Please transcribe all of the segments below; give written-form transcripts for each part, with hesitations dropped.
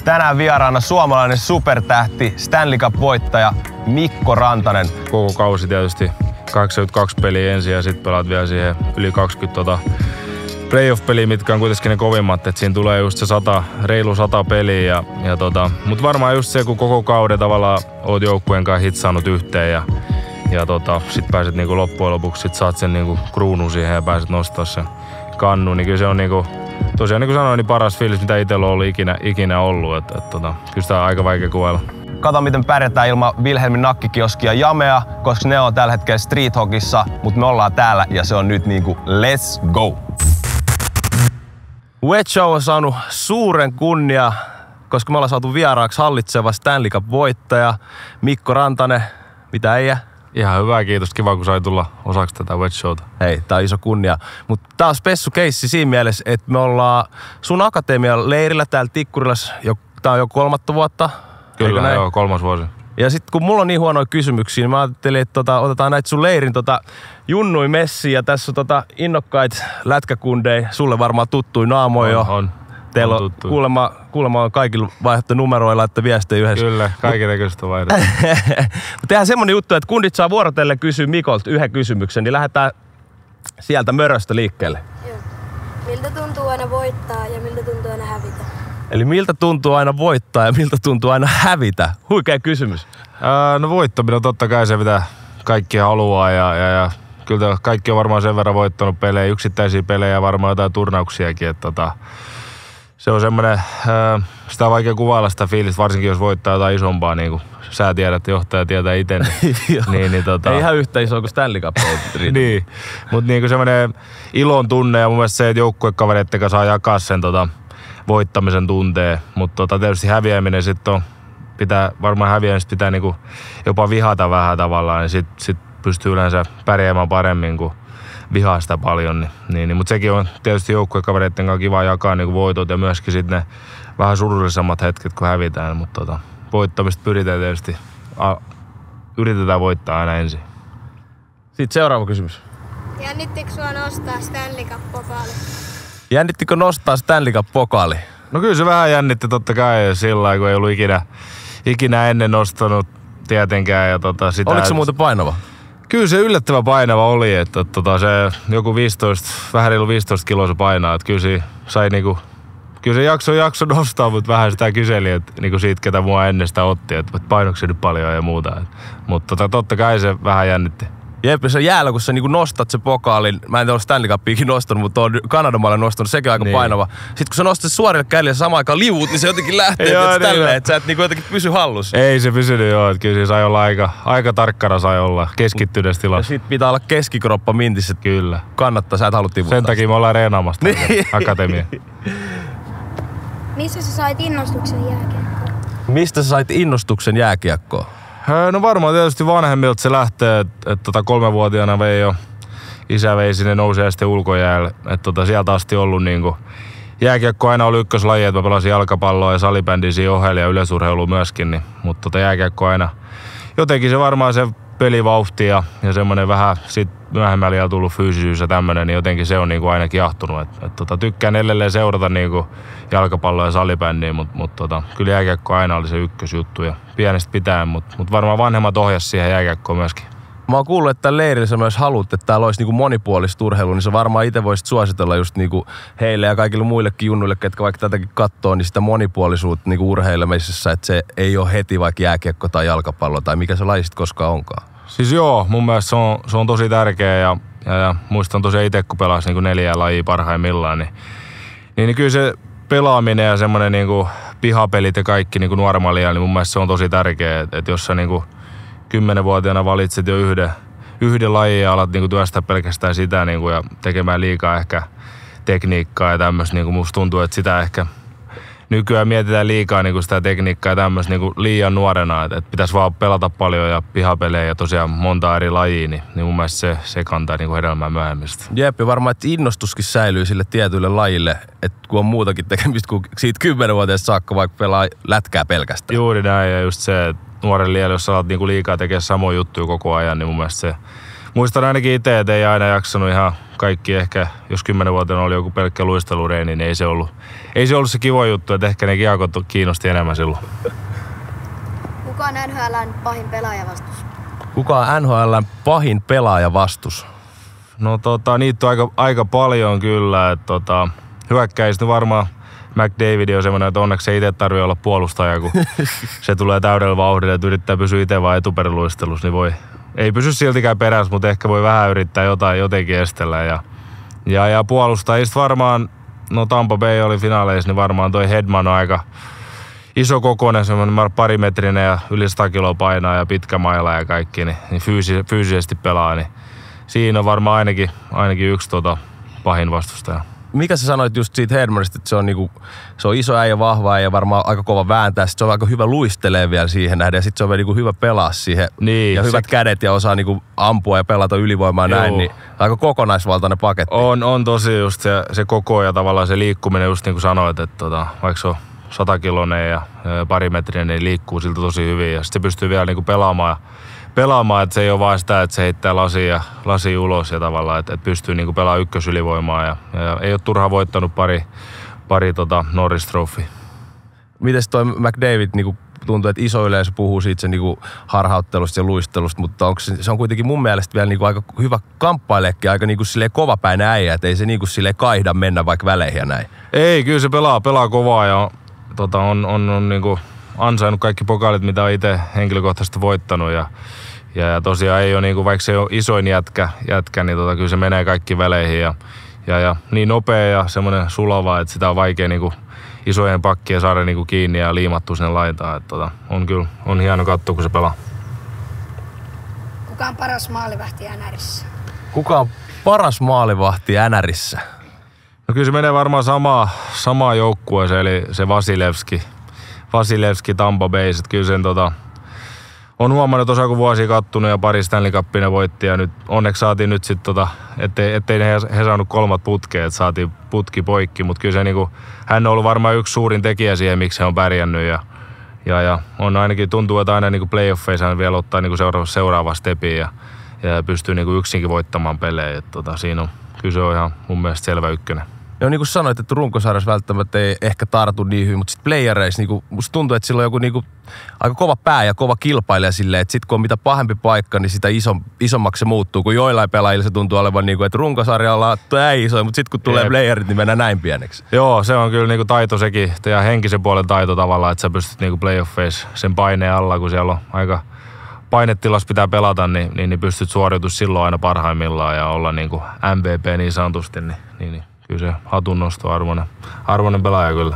Tänään vieraana suomalainen supertähti, Stanley Cup-voittaja Mikko Rantanen. Koko kausi tietysti 82 peliä ensin ja sitten pelaat vielä siihen yli 20 playoff-peliä, mitkä on kuitenkin ne kovimmat. Et siinä tulee just se reilu 100 peliä. Mutta varmaan just se, kun koko kauden tavallaan oot joukkueen kanssa hitsaanut yhteen ja sit pääset niinku loppujen lopuksi, sit saat sen niinku kruunun siihen ja pääset nostaa sen kannun. Niin kyllä se on niinku, tosiaan niin kuin sanoin, niin paras fiilis, mitä itsellä on ollut ikinä ollut. Kyllä sitä on aika vaikea kuvailla. Kato, miten pärjätään ilman Wilhelmin nakkikioskia Jamea, koska ne on tällä hetkellä street hockeyssa, mutta me ollaan täällä ja se on nyt niinku let's go! Wet Show on saanut suuren kunnia, koska me ollaan saatu vieraaksi hallitseva Stanley Cup-voittaja Mikko Rantanen. Mitä äijä? Ihan hyvä, kiitos. Kiva, kun sai tulla osaksi tätä Wet Showta. Hei, tää on iso kunnia. Mutta tää on spessu keissi siinä mielessä, että me ollaan sun akatemian leirillä täällä Tikkurilassa. Tää on jo 3. vuotta. Kyllä, joo, 3. vuosi. Ja sit kun mulla on niin huonoja kysymyksiä, niin mä ajattelin, että otetaan näitä sun leirin junnui messiin. Ja tässä on innokkaita lätkäkundeja, sulle varmaan tuttuja naamoja jo. On. Teillä on kuulemma on kaikilla vaihdattu numeroilla, että viestejä yhdessä. Kyllä, kaikennäköistä vaihdetta. Tehdään semmonen juttu, että kundit saa vuorotellen kysyä Mikolta yhden kysymyksen, niin lähdetään sieltä möröstä liikkeelle. Joo. Miltä tuntuu aina voittaa ja miltä tuntuu aina hävitä? Eli miltä tuntuu aina voittaa ja miltä tuntuu aina hävitä? Huikea kysymys. No voittaminen on totta kai se, mitä kaikki haluaa ja kyllä kaikki on varmaan sen verran voittanut pelejä, yksittäisiä pelejä ja varmaan jotain turnauksiakin, että se on semmoinen, sitä on vaikea kuvailla sitä fiilistä, varsinkin jos voittaa jotain isompaa, niin kuin sä tiedät, johtaja tietää itse. Ei ihan yhtä iso kuin Stanley Cup. Niin, mutta niin semmoinen ilon tunne ja mun mielestä se, että joukkuekavereiden kanssa saa jakaa sen voittamisen tunteen. Mutta tietysti häviäminen sitten varmaan häviämistä pitää niinku jopa vihata vähän tavallaan, niin sit pystyy yleensä pärjäämään paremmin kuin vihaa sitä paljon. Mutta sekin on tietysti joukkuekavereiden kanssa kiva jakaa niinku voitot ja myöskin sitten ne vähän surullisemmat hetket, kun hävitään. Mutta voittamista yritetään voittaa aina ensin. Sitten seuraava kysymys. Jännittikö sua nostaa Stanley Cup-pokaali? Jännittikö nostaa Stanley Cup-pokaali? No kyllä se vähän jännitti totta kai sillä lailla, kun ei ollut ikinä ennen nostanut tietenkään. Ja oliko se muuten painava? Kyllä se yllättävän painava oli, että se joku 15, vähän reilu 15 kiloa se painaa. Että kyllä se sai kyllä se jakso nostaa, mutta vähän sitä kyseli, että siitä ketä mua ennen sitä otti, että painoiko se nyt paljon ja muuta. Mutta totta kai se vähän jännitti. Jep, se jäällä, kun sä nostat se pokaalin, mä en ole Stanley Cupiakin nostanut, mutta oon Kanadamalle nostanut, sekin aika painava. Sitten kun sä nostat se suorille käille ja samaan aikaan liuut, niin se jotenkin lähtee tälleen, että sä et jotenkin pysy hallussa. Ei se pysynyt joo, että kyllä se sai olla aika tarkkana sai olla, keskittyneessä tilassa. Ja sit pitää olla keskikroppa mintissä, että kyllä. Kannattaa, sä et halua tivuttaa. Sen takia me ollaan reenaamassa akatemia. Missä sä sait innostuksen jääkiekkoon? Mistä sä sait innostuksen jääkiekkoon? No varmaan tietysti vanhemmilta se lähtee, että 3-vuotiaana isä vei sinne nousiaisten ulkojäälle. Että sieltä asti ollut jääkiekko aina oli ykköslaji, että mä pelasin jalkapalloa ja salibändiä siinä ohella ja yleisurheilua myöskin. Mutta jääkiekko aina, jotenkin se varmaan se pelivauhti ja semmoinen vähän sit myöhemmällä ja tullut fyysisyys ja tämmönen, niin jotenkin se on aina kiahtunut. Tykkään edelleen seurata jalkapalloa ja salibändiä, mutta kyllä jääkiekko aina oli se ykkösjuttu ja pienestä pitäen, mutta varmaan vanhemmat ohjasi siihen jääkiekkoon myöskin. Mä oon kuullut, että tällä leirillä sä myös haluat, että täällä olisi monipuolista urheilua, niin sä varmaan itse voisit suositella just heille ja kaikille muillekin junnuille, ketkä vaikka tätäkin katsoo, niin sitä monipuolisuutta urheilemisessa, että se ei ole heti vaikka jääkiekko tai jalkapallo tai mikä se laji sit koskaan onkaan. Siis joo, mun mielestä se on tosi tärkeä ja muistan tosiaan itse, kun pelasin 4 lajia parhaimmillaan, niin kyllä se pelaaminen ja semmoinen pihapelit ja kaikki nuoremmalia, niin mun mielestä se on tosi tärkeä, että jos sä 10-vuotiaana valitset jo yhden lajin ja alat työstää pelkästään sitä ja tekemään liikaa ehkä tekniikkaa ja tämmöistä, musta tuntuu, että sitä ehkä nykyään mietitään liikaa sitä tekniikkaa ja tämmöistä liian nuorena, että pitäisi vaan pelata paljon ja pihapelejä ja tosiaan monta eri lajia, niin mun mielestä se kantaa hedelmää myöhemmistä. Jep, ja varmaan, että innostuskin säilyy sille tietylle lajille, että kun on muutakin tekemistä kuin siitä 10-vuotiaasta saakka vaikka pelaa lätkää pelkästään. Juuri näin, ja just se, että nuoren liian, jos sä alat liikaa tekemään samoja juttuja koko ajan, niin mun mielestä se muistan ainakin itse, että ei aina jaksanut ihan kaikki. Ehkä jos 10-vuotiaana oli joku pelkkä luistelureeni, niin ei se ollut se kiva juttu, että ehkä ne kiekot kiinnosti enemmän silloin. Kuka on NHL:n pahin pelaajavastus? Kuka on NHL:n pahin pelaajavastus? No niitä on aika paljon kyllä. Hyökkäistä varmaan McDavid on semmoinen, että onneksi ei itse tarvitse olla puolustaja, kun se tulee täydellä vauhdilla, että yrittää pysyä itse vaan etuperäluistelussa, niin ei pysy siltikään perässä, mutta ehkä voi vähän yrittää jotenkin estellä. Ja puolustajista varmaan, no Tampa Bay oli finaaleissa, niin varmaan toi Hedman on aika iso kokoinen, semmoinen parimetrinen ja yli 100 kiloa painaa ja pitkä maila ja kaikki, niin fyysisesti pelaa, niin siinä on varmaan ainakin yksi pahin vastustaja. Mikä sä sanoit just siitä Hedmanista, että se on iso äijä, vahva äijä, varmaan aika kova vääntää, sit se on aika hyvä luistelee vielä siihen nähden ja sit se on vielä hyvä pelaa siihen niin, ja hyvät kädet ja osaa ampua ja pelata ylivoimaa näin, niin aika kokonaisvaltainen paketti. On tosi just se koko ja tavallaan se liikkuminen just niin kuin sanoit, että vaikka se on 100-kiloinen ja parimetrinen, niin liikkuu siltä tosi hyvin ja sit se pystyy vielä niin kuin pelaamaan, että se ei ole vain sitä, että se heittää lasia ulos ja tavallaan, että pystyy niinku pelaamaan ykkösylivoimaa ja ei ole turhaan voittanut pari Norris Trophy. Mites toi McDavid niinku tuntuu, että iso yleisö puhuu siitä sen niinku harhauttelusta ja luistelusta, mutta se on kuitenkin mun mielestä vielä niinku aika hyvä kamppaileekin, aika niinku silleen kovapäinen äijä, että ei se niinku silleen kaihda mennä vaikka väleihin ja näin. Ei, kyllä se pelaa kovaa ja on niinku ansainnut kaikki pokaalit, mitä on itse henkilökohtaisesti voittanut ja tosiaan ei ole niinku, vaikka se on isoin jätkä niin kyllä se menee kaikki väleihin ja niin nopea ja semmoinen sulava, että sitä on vaikea niinku isojen pakkien saada niinku kiinni ja liimattua sinne laitaan. Että on hieno katsoa, kun se pelaa. Kuka on paras maalivahti NRissä? Kuka on paras maalivahti NRissä? No kyllä se menee varmaan samaan joukkueeseen, eli se Vasilevski Tampa Bay. Kyllä sen on huomannut osa kun vuosia kattunut ja pari Stanley Cupia voitti ja nyt onneksi saatiin nyt sitten ettei he saanut 3 putkea, että saatiin putki poikki, mutta kyllä se niinku, hän on ollut varmaan yksi suurin tekijä siihen, miksi he on pärjännyt ja on ainakin tuntuu, että aina niinku playoffeissa hän vielä ottaa niinku seuraava stepiin ja pystyy niinku yksinkin voittamaan pelejä, että siinä on, kyllä se on ihan mun mielestä selvä ykkönen. Joo, niin kuin sanoit, että runkosarjassa välttämättä ei ehkä tartu niin hyvin, mutta sitten playereissa niin musta tuntuu, että sillä on joku niin aika kova pää ja kova kilpailija silleen, että sitten kun on mitä pahempi paikka, niin sitä isommaksi se muuttuu, kun joillain pelaajilla se tuntuu olevan niin kuin, että runkosarjalla ei iso, mutta sitten kun tulee playerit, niin mennään näin pieneksi. Joo, se on kyllä niin kuin taito sekin ja henkisen puolen taito tavallaan, että sä pystyt niin kuin playoffeissa sen paineen alla, kun siellä on aika painetilas pitää pelata, niin pystyt suoriutumaan silloin aina parhaimmillaan ja olla niin kuin MVP niin sanotusti, niin. Kyllä se hatunnosto arvoinen pelaaja kyllä.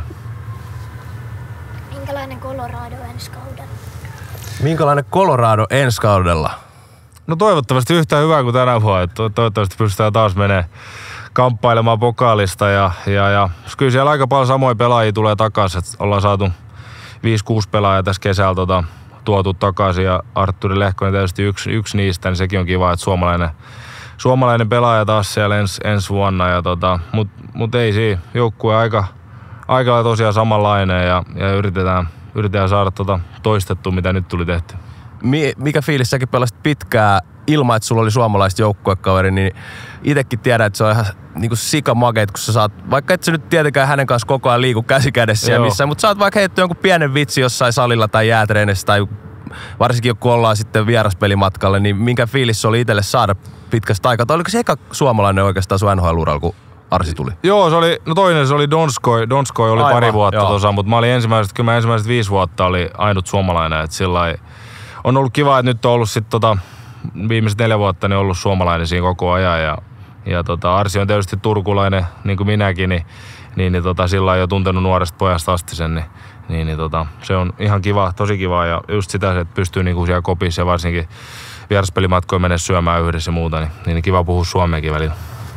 Minkälainen Colorado ensi kaudella? Minkälainen Colorado ensi kaudella? No toivottavasti yhtä hyvää kuin tänä vuonna. Toivottavasti pystytään taas menee kamppailemaan pokaalista ja kyllä siellä aika paljon samoja pelaajia tulee takaisin. Ollaan saatu 5-6 pelaajaa tässä kesällä tuotu takaisin ja Artturi Lehkonen tietysti yksi niistä, niin sekin on kiva, että suomalainen pelaaja taas siellä ensi vuonna, mut ei siinä. Joukkue aika tosiaan samanlainen ja yritetään saada toistettua, mitä nyt tuli tehty. Mikä fiilis säkin pelasit pitkään ilman, että sulla oli suomalaiset joukkuekaveri, niin itsekin tiedän, että se on ihan niinku sikamageet, kun sä saat, vaikka et sä nyt tietenkään hänen kanssa koko ajan liiku käsikädessä ja missään, mutta saat vaikka heittää jonkun pienen vitsi jossain salilla tai jäätreenissä tai varsinkin kun ollaan sitten vieraspelimatkalle, niin minkä fiilis se oli itselle saada pitkästä aikaa? Tai oliko se eka suomalainen oikeastaan sun NHL-uralla, kun Arsi tuli? Joo, toinen se oli Donskoi oli pari vuotta tuossa, mutta mä olin ensimmäiset 5 vuotta oli ainut suomalainen, että sillai on ollut kiva, että nyt on ollut sitten viimeiset 4 vuotta niin ollut suomalainen siinä koko ajan ja Arsi on tietysti turkulainen, niin kuin minäkin, niin sillä on jo tuntenut nuoresta pojasta asti sen, niin se on ihan kiva, tosi kiva ja just sitä, että pystyy niinku siellä kopissa ja varsinkin vieraspelimatkoja mennä syömään yhdessä ja muuta, niin kiva puhua suomeakin välillä.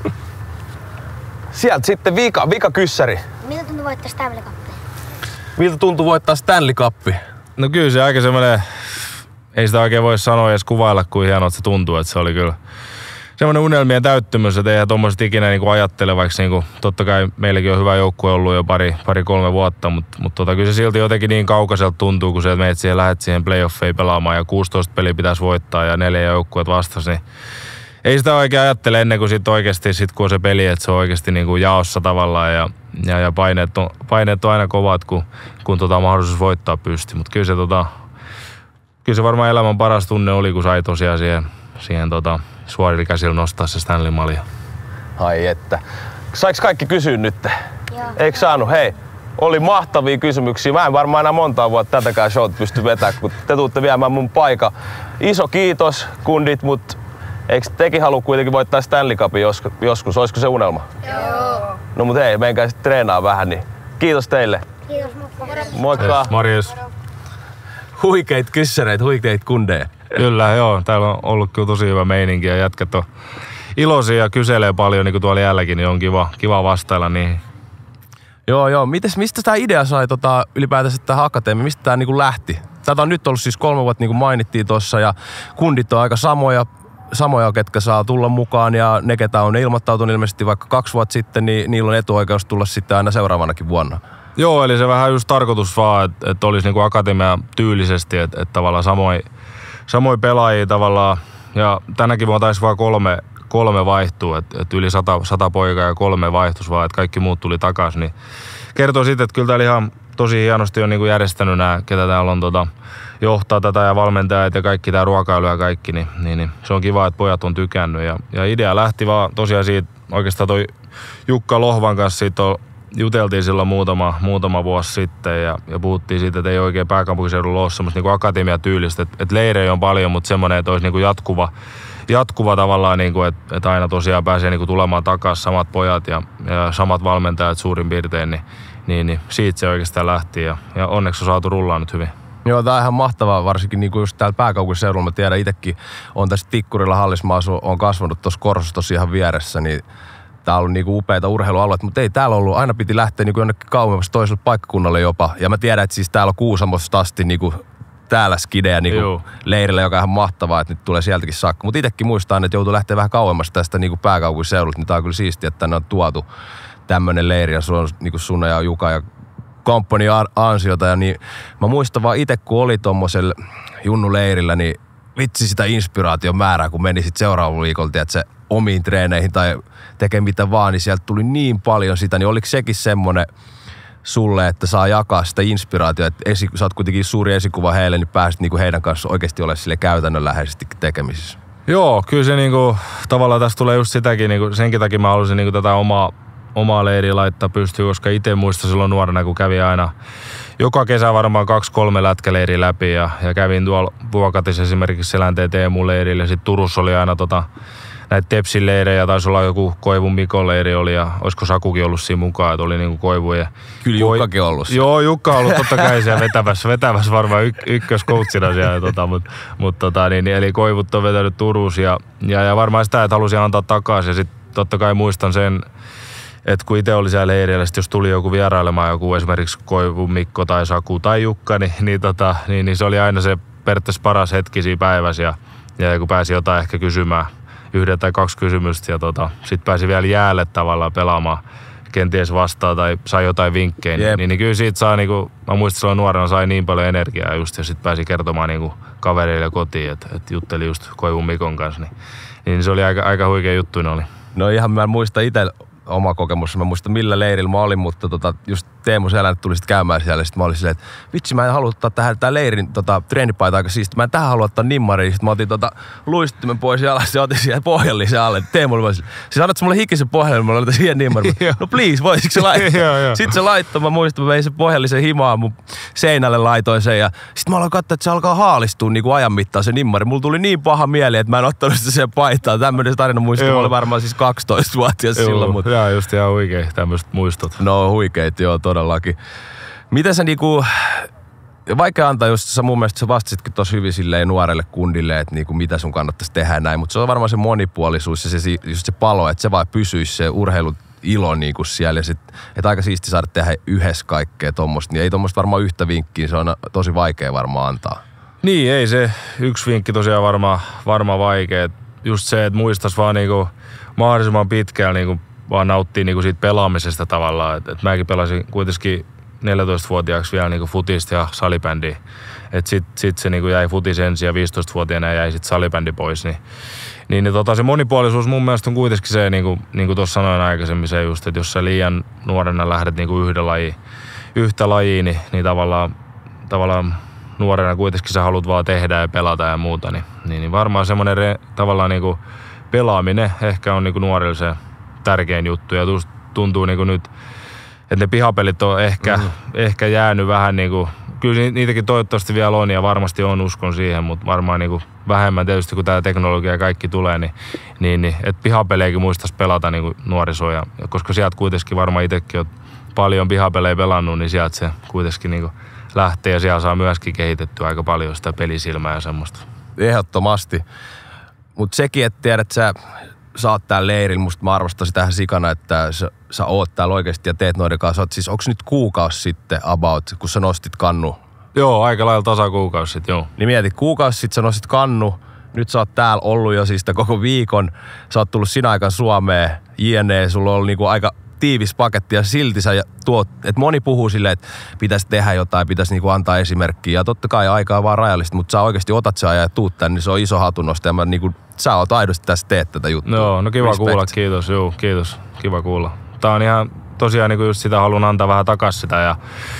Sieltä sitten vika kyssäri. Miltä tuntuu voittaa Stanley Cupia? Miltä tuntuu voittaa Stanley Cupia? No kyllä se aika semmoinen, ei sitä oikein voi sanoa edes kuvailla, kuin hienolta se tuntuu, että se oli kyllä semmoinen unelmien täyttymys, että eihän tommoset ikinä niinku ajattele, vaikka niinku, totta kai meilläkin on hyvä joukkue ollut jo pari-kolme vuotta, mutta kyllä se silti jotenkin niin kaukaiselta tuntuu, kun se, että lähdet siihen playoffeihin pelaamaan ja 16 peliä pitäisi voittaa ja 4 joukkueet vastas, ei sitä oikein ajattele ennen kuin oikeasti kun on se peli, että se on oikeasti niin kuin jaossa tavallaan ja paineet on aina kovat, kun mahdollisuus voittaa pystyy. Mutta kyllä se varmaan elämän paras tunne oli, kun sai tosiaan siihen suorilla käsillä nostaa se Stanley malja. Ai että. Saiks kaikki kysyä nyt? Joo. Eikö saanut? Hei, oli mahtavia kysymyksiä. Mä en varmaan enää montaa vuotta tätäkään showta pysty vetämään, kun te tuutte viemään mun paikan. Iso kiitos, kundit, mutta eikö tekin halua kuitenkin voittaa Stanley Cupin joskus? Olisiko se unelma? Joo. No mut hei, menkää sitten treenaa vähän, niin kiitos teille. Kiitos, moikka. Moikka. Morjes. Huikeita kyssäreitä, huikeita kundeja. Kyllä, joo. Täällä on ollut kyllä tosi hyvä meininki ja jätkät on iloisia ja kyselee paljon, niin kuin tuolla jäälläkin, niin on kiva vastailla niihin. Joo. Mistä tää idea sai ylipäätänsä tähän akatemiaan? Mistä tää niinku lähti? Tätä on nyt ollut siis 3 vuotta, niin kuin mainittiin tuossa, ja kundit on aika samoja, ketkä saa tulla mukaan, ja ne, ketä on ilmoittautunut ilmeisesti vaikka 2 vuotta sitten, niin niillä on etuoikeus tulla sitten aina seuraavanakin vuonna. Joo, eli se vähän just tarkoitus vaan, että olisi niinku akatemia tyylisesti, että tavallaan samoin pelaajia tavallaan, ja tänäkin vuonna taisi vaan kolme vaihtuu, että yli 100 poikaa ja 3 vaihtus vaan, että kaikki muut tuli takaisin, niin kertoo siitä, että kyllä täällä ihan tosi hienosti on niinku järjestänyt nämä, ketä täällä on johtaa tätä ja valmentajat ja kaikki tämä ruokailu ja kaikki, niin se on kiva, että pojat on tykännyt ja idea lähti vaan tosiaan siitä, oikeastaan toi Jukka Lohvan kanssa siitä juteltiin silloin muutama vuosi sitten ja puhuttiin siitä, että ei oikein pääkaupunkiseudulla ole semmoista niinku akatemiatyylistä, että leirejä on paljon, mutta semmoinen, että olisi niinku jatkuva tavallaan, niinku, että aina tosiaan pääsee niinku tulemaan takaisin samat pojat ja samat valmentajat suurin piirtein, niin siitä se oikeastaan lähti ja onneksi on saatu rullaa nyt hyvin. Joo, tää on ihan mahtavaa, varsinkin niinku just täällä pääkaupunkiseudulla. Mä tiedän itsekin, on tässä Tikkurilla Hallismaa, on kasvanut tuossa Korsossa ihan vieressä, niin tää on ollut niinku upeita urheilualueita, mutta ei täällä ollut, aina piti lähteä niinku jonnekin kauemmas toiselle paikkakunnalle jopa. Ja mä tiedän, että siis täällä on Kuusamosta asti niinku täällä skidejä niinku leirillä, joka on ihan mahtavaa, että nyt tulee sieltäkin saakka. Mutta itsekin muistan, että joutuu lähteä vähän kauemmas tästä niinku pääkaupunkiseudulta, niin tää on kyllä siistiä, että tänne on tuotu tämmönen leiri ja sun, niinku Sunna ja Juka ja komppani ansiota. Ja niin, mä muistan vaan itse, kun oli tommosella junnuleirillä, niin vitsi sitä inspiraation määrää, kun meni sit seuraavalla viikolla, että se omiin treeneihin tai tekee mitä vaan, niin sieltä tuli niin paljon sitä, niin oliko sekin semmonen sulle, että saa jakaa sitä inspiraatiota, että sä oot kuitenkin suuri esikuva heille, niin pääsit niinku heidän kanssa oikeasti olemaan sille käytännönläheisesti tekemisissä? Joo, kyllä se niinku, tavallaan tässä tulee just sitäkin, niinku, senkin takia mä halusin niinku tätä omaa leiriä laittaa pystyyn, koska itse muistan silloin nuorena, kun kävi aina joka kesä varmaan 2-3 lätkäleiriä läpi ja kävin tuolla Vuokatissa esimerkiksi Selänteen Teemu-leirillä ja sitten Turussa oli aina näitä Tepsin leirejä, taisi olla joku Koivun Mikon leiri oli ja olisiko Sakukin ollut siinä mukaan, että oli niinku Koivu. Kyllä Jukkakin ollut siinä. Joo, Jukka on ollut totta kai siellä vetävässä varmaan ykköskoutsina siellä, mutta eli Koivut on vetänyt Turussa ja varmaan sitä, että halusin antaa takaisin ja sitten totta kai muistan sen, että kun itse oli siellä leirillä, jos tuli joku vierailemaan, joku esimerkiksi Koivu, Mikko tai Saku tai Jukka, niin se oli aina se periaatteessa paras hetki siinä päivässä ja kun pääsi jotain ehkä kysymään 1 tai 2 kysymystä ja sitten pääsi vielä jäälle tavallaan pelaamaan kenties vastaan tai sai jotain vinkkejä, niin kyllä siitä saa, niinku, mä muistan silloin nuorena sai niin paljon energiaa just ja sitten pääsi kertomaan niinku kavereille kotiin, että jutteli just Koivun Mikon kanssa, niin se oli aika huikea juttu ne oli. No ihan mä muistan itse oma kokemus, mä muistan millä leirillä mä olin, mutta just Teemu Selänne tuli sitten käymään siellä ja sitten mä olin silleen, että vitsi mä en halua ottaa tähän tää leirin treenipaita aika siisti, mä en tähän halua ottaa nimmariin, sitten mä otin luisttimen pois jalasta ja otin siihen pohjallisen alle, Teemu oli siis annat mulle hikisen pohjallisen, mä laitan siihen nimmariin, no please, voisitko se laittaa? Sitten se laittoi, mä muistan, mä vein sen pohjallisen himaan mun seinälle laitoin sen ja sitten mä aloin katsoa, että se alkaa haalistua niin kuin ajan mittaan se nimmari, mulla tuli niin paha mieli, että mä en ottanut sitä siihen paitaan, tämmöinen tarina muistan, mä olin varmaan siis 12-vuotias silloin, mutta jaa, just ihan huikea tämmöiset muistot. No huikeet, joo, todellakin. Miten sä niinku, vaikea antaa just, sä mun mielestä sä vastasitkin tossa hyvin silleen nuorelle kundille, että niinku mitä sun kannattaisi tehdä näin, mutta se on varmaan se monipuolisuus ja just se palo, että se vaan pysyisi se urheilun ilo niinku siellä ja sit, että aika siisti saada tehdä yhdessä kaikkea tommoista, niin ei tommoista varmaan yhtä vinkkiä, se on tosi vaikea varmaan antaa. Niin, ei se yksi vinkki tosiaan varmaan vaikea, just se, että muistais vaan niinku mahdollisimman pitkään niinku vaan nauttii niinku siitä pelaamisesta tavallaan. Et mäkin pelasin kuitenkin 14-vuotiaaksi vielä niinku futista ja salibändiä. Et sit se niinku jäi futis ensin ja 15-vuotiaana jäi sit salibändi pois. Niin se monipuolisuus mun mielestä on kuitenkin se, niinku tuossa sanoin aikaisemmin, se just, että jos sä liian nuorena lähdet niinku yhtä lajiin, niin tavallaan nuorena kuitenkin sä haluat vaan tehdä ja pelata ja muuta, niin varmaan semmoinen tavallaan niinku pelaaminen ehkä on niinku nuorille se tärkein juttu ja tuntuu niinku nyt, että ne pihapelit on ehkä jäänyt vähän niinku, kyllä niitäkin toivottavasti vielä on ja varmasti on, uskon siihen, mutta varmaan niinku vähemmän tietysti kun tää teknologia ja kaikki tulee, niin että pihapelejäkin muistaisi pelata niinku nuorisoja, koska sieltä kuitenkin varmaan itsekin on paljon pihapelejä pelannut, niin sieltä se kuitenkin niinku lähtee ja siellä saa myöskin kehitettyä aika paljon sitä pelisilmää ja semmoista. Ehdottomasti. Mutta sekin, että tiedät, että sä oot täällä leirillä, musta mä arvostaisin tähän sikana, että sä oot täällä oikeasti ja teet noiden kanssa. Siis onks nyt kuukausi sitten about, kun sä nostit kannu? Joo, aika lailla tasakuukausi sitten, joo. Niin mieti, kuukausi sitten sä nostit kannu, nyt sä oot täällä ollut jo siis koko viikon, sä oot tullut sinä aikaan Suomeen, jne, sulla on ollut niinku aika tiivis paketti ja silti sä tuot, että moni puhuu silleen, että pitäisi tehdä jotain, pitäisi niinku antaa esimerkkiä ja totta kai aikaa on vaan rajallista, mutta sä oikeasti otat sen ajan ja tuut tänne, niin se on iso hatunnosto ja mä niinku, sä oot aidosti tässä teet tätä juttua. Joo, no kiva Respect. kuulla, kiitos, joo, kiitos, kiva kuulla. Tää on ihan tosiaan niinku just sitä, haluan antaa vähän takas sitä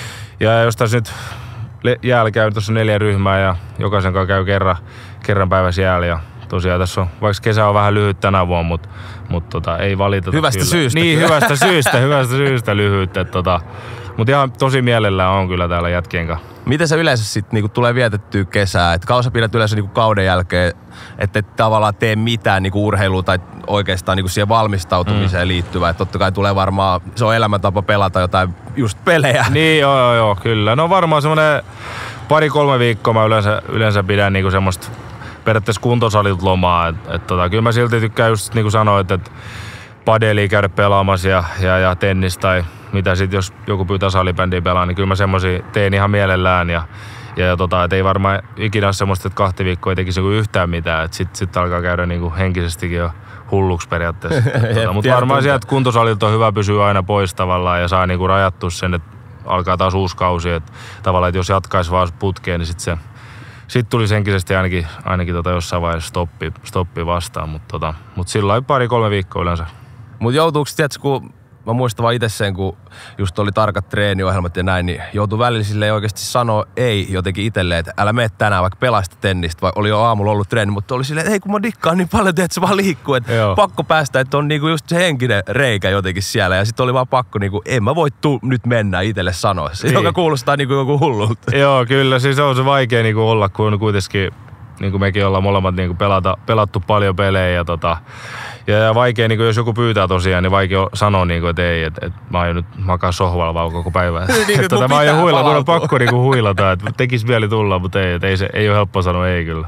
ja jos tässä nyt jäällä käy tuossa 4 ryhmää ja jokaisen kanssa käy kerran päivässä jäällä ja tosiaan tässä on, vaikka kesä on vähän lyhyt tänä vuonna, mutta ei valiteta. Hyvästä kyllä. syystä. Niin, hyvästä syystä lyhyt. Mutta ihan tosi mielellään on kyllä täällä jätkien kanssa. Miten sä yleensä sitten niinku tulee vietettyä kesää? Et kauan sä pidät yleensä niinku kauden jälkeen, että et tavallaan tee mitään niinku urheilua tai oikeastaan niinku siihen valmistautumiseen liittyvää. Et totta kai tulee varmaan, se on elämäntapa pelata jotain just pelejä. Niin, joo, kyllä. No varmaan semmonen 2-3 viikkoa mä yleensä pidän niinku semmoista periaatteessa kuntosalit lomaa. Kyllä mä silti tykkään just niin kuin sanoit, että padelia käydä pelaamassa ja tennis tai mitä sit jos joku pyytää salibändiä pelaa, niin kyllä mä semmosia teen ihan mielellään ja et ei varmaan ikinä ole semmoista, että 2 viikkoa ei tekisi yhtään mitään, että sit alkaa käydä niinku henkisestikin jo hulluksi periaatteessa. Mutta varmaan sieltä kuntosalilta on hyvä pysyä aina pois tavallaan ja saa niinku rajattua sen, että alkaa taas uusi kausi, että tavallaan, että jos jatkaisi vaan putkeen, niin sitten tulisi henkisesti ainakin jossain vaiheessa stoppi vastaan, mutta sillä lailla 2-3 viikkoa yleensä. Mutta joutuuko, tiedätkö, kun mä muistan vaan itse sen, kun just oli tarkat treeniohjelmat ja näin, niin joutui välillä silleen oikeasti sanoa ei jotenkin itselleen, että älä mene tänään vaikka pelaista tennistä, vaikka oli jo aamulla ollut treeni, mutta oli silleen, että hei kun mä dikkaan niin paljon, että se vaan liikkuu, että pakko päästä, että on niinku just se henkinen reikä jotenkin siellä ja sitten oli vaan pakko niinku, en mä voi nyt mennä itselle sanoa, niin. Joka kuulostaa niinku joku hullulta. Joo, kyllä, siis on se vaikea niinku olla, kun kuitenkin niinku mekin ollaan molemmat niinku pelattu paljon pelejä ja vaikea, niin jos joku pyytää tosiaan, niin vaikea sanoa, että ei, että mä aion nyt makaa sohvalla vaan koko päivän. Mä aion huilata, mun on pakko huilata, että tekis vielä tulla, mutta ei ole helppo sanoa ei kyllä.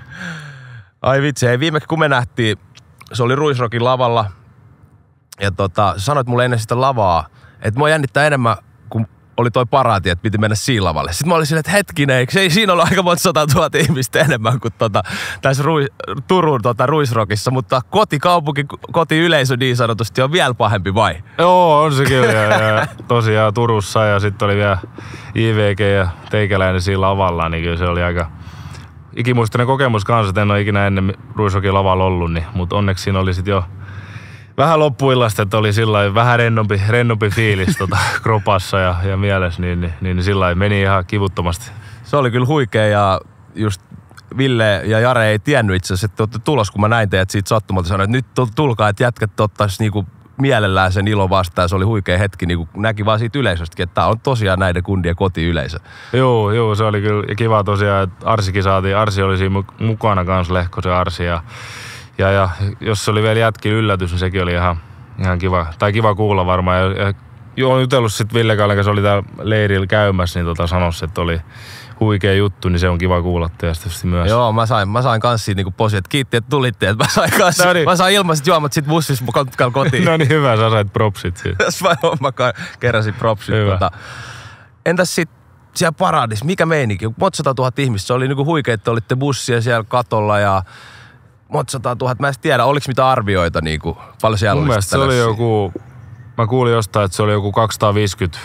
Ai vitsi, hei viimeksi kun me nähtiin, se oli Ruisrockin lavalla ja sanoit mulle ennen sitä lavaa, että mua jännittää enemmän, kun oli toi paraati, että piti mennä siinä lavalle. Sitten mä olin silleen, että hetkinen, eikö ei siinä ollut aika monta 100 000 ihmistä enemmän kuin tässä Turun Ruisrockissa, mutta kotikaupunki, kotiyleisö niin sanotusti on vielä pahempi vai? Joo, on se kyllä. Ja tosiaan Turussa ja sitten oli vielä IVG ja teikäläinen siinä lavalla, niin kyllä se oli aika ikimuistainen kokemus kanssa, että en ole ikinä ennen Ruisrockin lavalla ollut, mutta onneksi siinä oli sitten jo vähän loppuillasta, että oli sillä vähän rennompi fiilis kropassa ja mielessä, niin sillä meni ihan kivuttomasti. Se oli kyllä huikea ja just Ville ja Jare ei tiennyt itse asiassa, että te olette tulos, kun mä näin teidät siitä sattumalta sanoa, että nyt tulkaa, että jätkät ottaisi niinku mielellään sen ilon vastaan. Se oli huikea hetki, niin näki vaan siitä yleisöstäkin, että tää on tosiaan näiden kundien kotiyleisö. Joo, se oli kyllä kiva tosiaan, että Arsikin saatiin. Arsi oli siinä mukana kanssa, Lehkosen Arsi ja jos se oli vielä jätkin yllätys, niin sekin oli ihan kiva, tai kiva kuulla varmaan. Ja olen jutellut sitten Ville Kallen kanssa, oli täällä leirillä käymässä, niin sanoisi, että oli huikea juttu, niin se on kiva kuulla tietysti myös. Joo, mä sain kanssa siitä niinku posi, että kiitti, että tulitte, että mä sain ilmaiset juomat sit bussissa kotiin. No niin, hyvä, sä sait propsit siitä. Mä keräsin propsit. Entäs sit siellä paraadissa, mikä meininki? 100 000 ihmistä, se oli niinku huikea, että olitte bussia siellä katolla ja 100 000, mä en tiedä, oliko mitä arvioita niinku, paljon siellä mun oli? Mielestä se oli joku, mä kuulin jostain, että se oli joku 250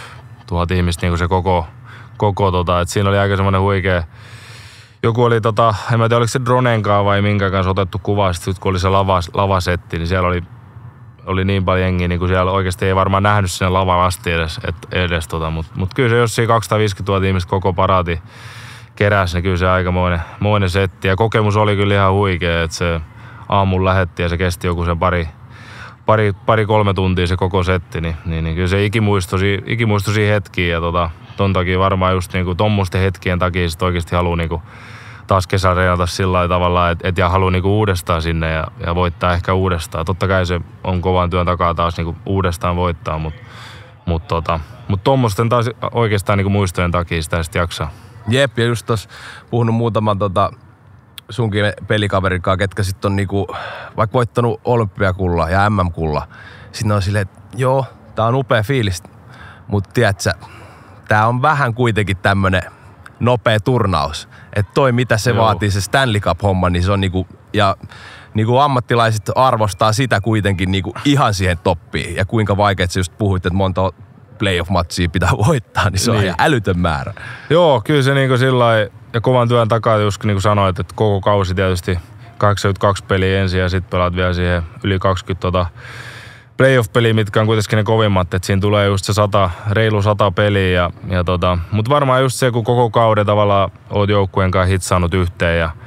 000 ihmistä niin se koko että siinä oli aika semmoinen huikea. Joku oli en mä tiedä oliko se dronenkaan vai minkä kanssa otettu kuva, sitten kun oli se lavasetti, niin siellä oli niin paljon jengiä, niin kuin siellä oikeasti ei varmaan nähnyt sinne lavan asti edes mutta kyllä se jos siinä 250 000 ihmistä koko paraati keräsi, niin kyllä se aikamoinen setti. Ja kokemus oli kyllä ihan huikea, että se aamulla lähetti ja se kesti joku sen pari-kolme tuntia se koko setti, niin kyllä se ikimuistoisia hetkiä ja ton takia varmaan just niinku tommosten hetkien takia sit oikeesti haluu niinku taas kesällä reenata sillä tavalla, että ja haluu niinku uudestaan sinne ja voittaa ehkä uudestaan. Totta kai se on kovan työn takaa taas niinku uudestaan voittaa, mutta tommosten taas oikeastaan niinku muistojen takia sitä sitten jaksaa. Jep, ja just tossa puhunut muutaman sunkin pelikaverin kanssa, ketkä sitten on niinku, vaikka voittanut olympiakulla ja MM-kulla. Sitten on silleen, että joo, tää on upea fiilis, mutta tiedätkö, tää on vähän kuitenkin tämmönen nopea turnaus. Että toi mitä se vaatii, se Stanley Cup-homma, niin se on niinku, ja niinku ammattilaiset arvostaa sitä kuitenkin niinku ihan siihen toppiin. Ja kuinka vaikeet sä just puhuit, että monta playoff-matsia pitää voittaa, niin se on ihan älytön määrä. Joo, kyllä se niinku sillai, ja kovan työn takaa just niin kuin sanoit, että koko kausi tietysti 82 peliä ensin ja sitten pelaat vielä siihen yli 20 playoff-peliä, mitkä on kuitenkin ne kovimmat, että siinä tulee just se reilu 100 peliä mutta varmaan just se, kun koko kauden tavallaan oot joukkueen kanssa hitsaanut yhteen ja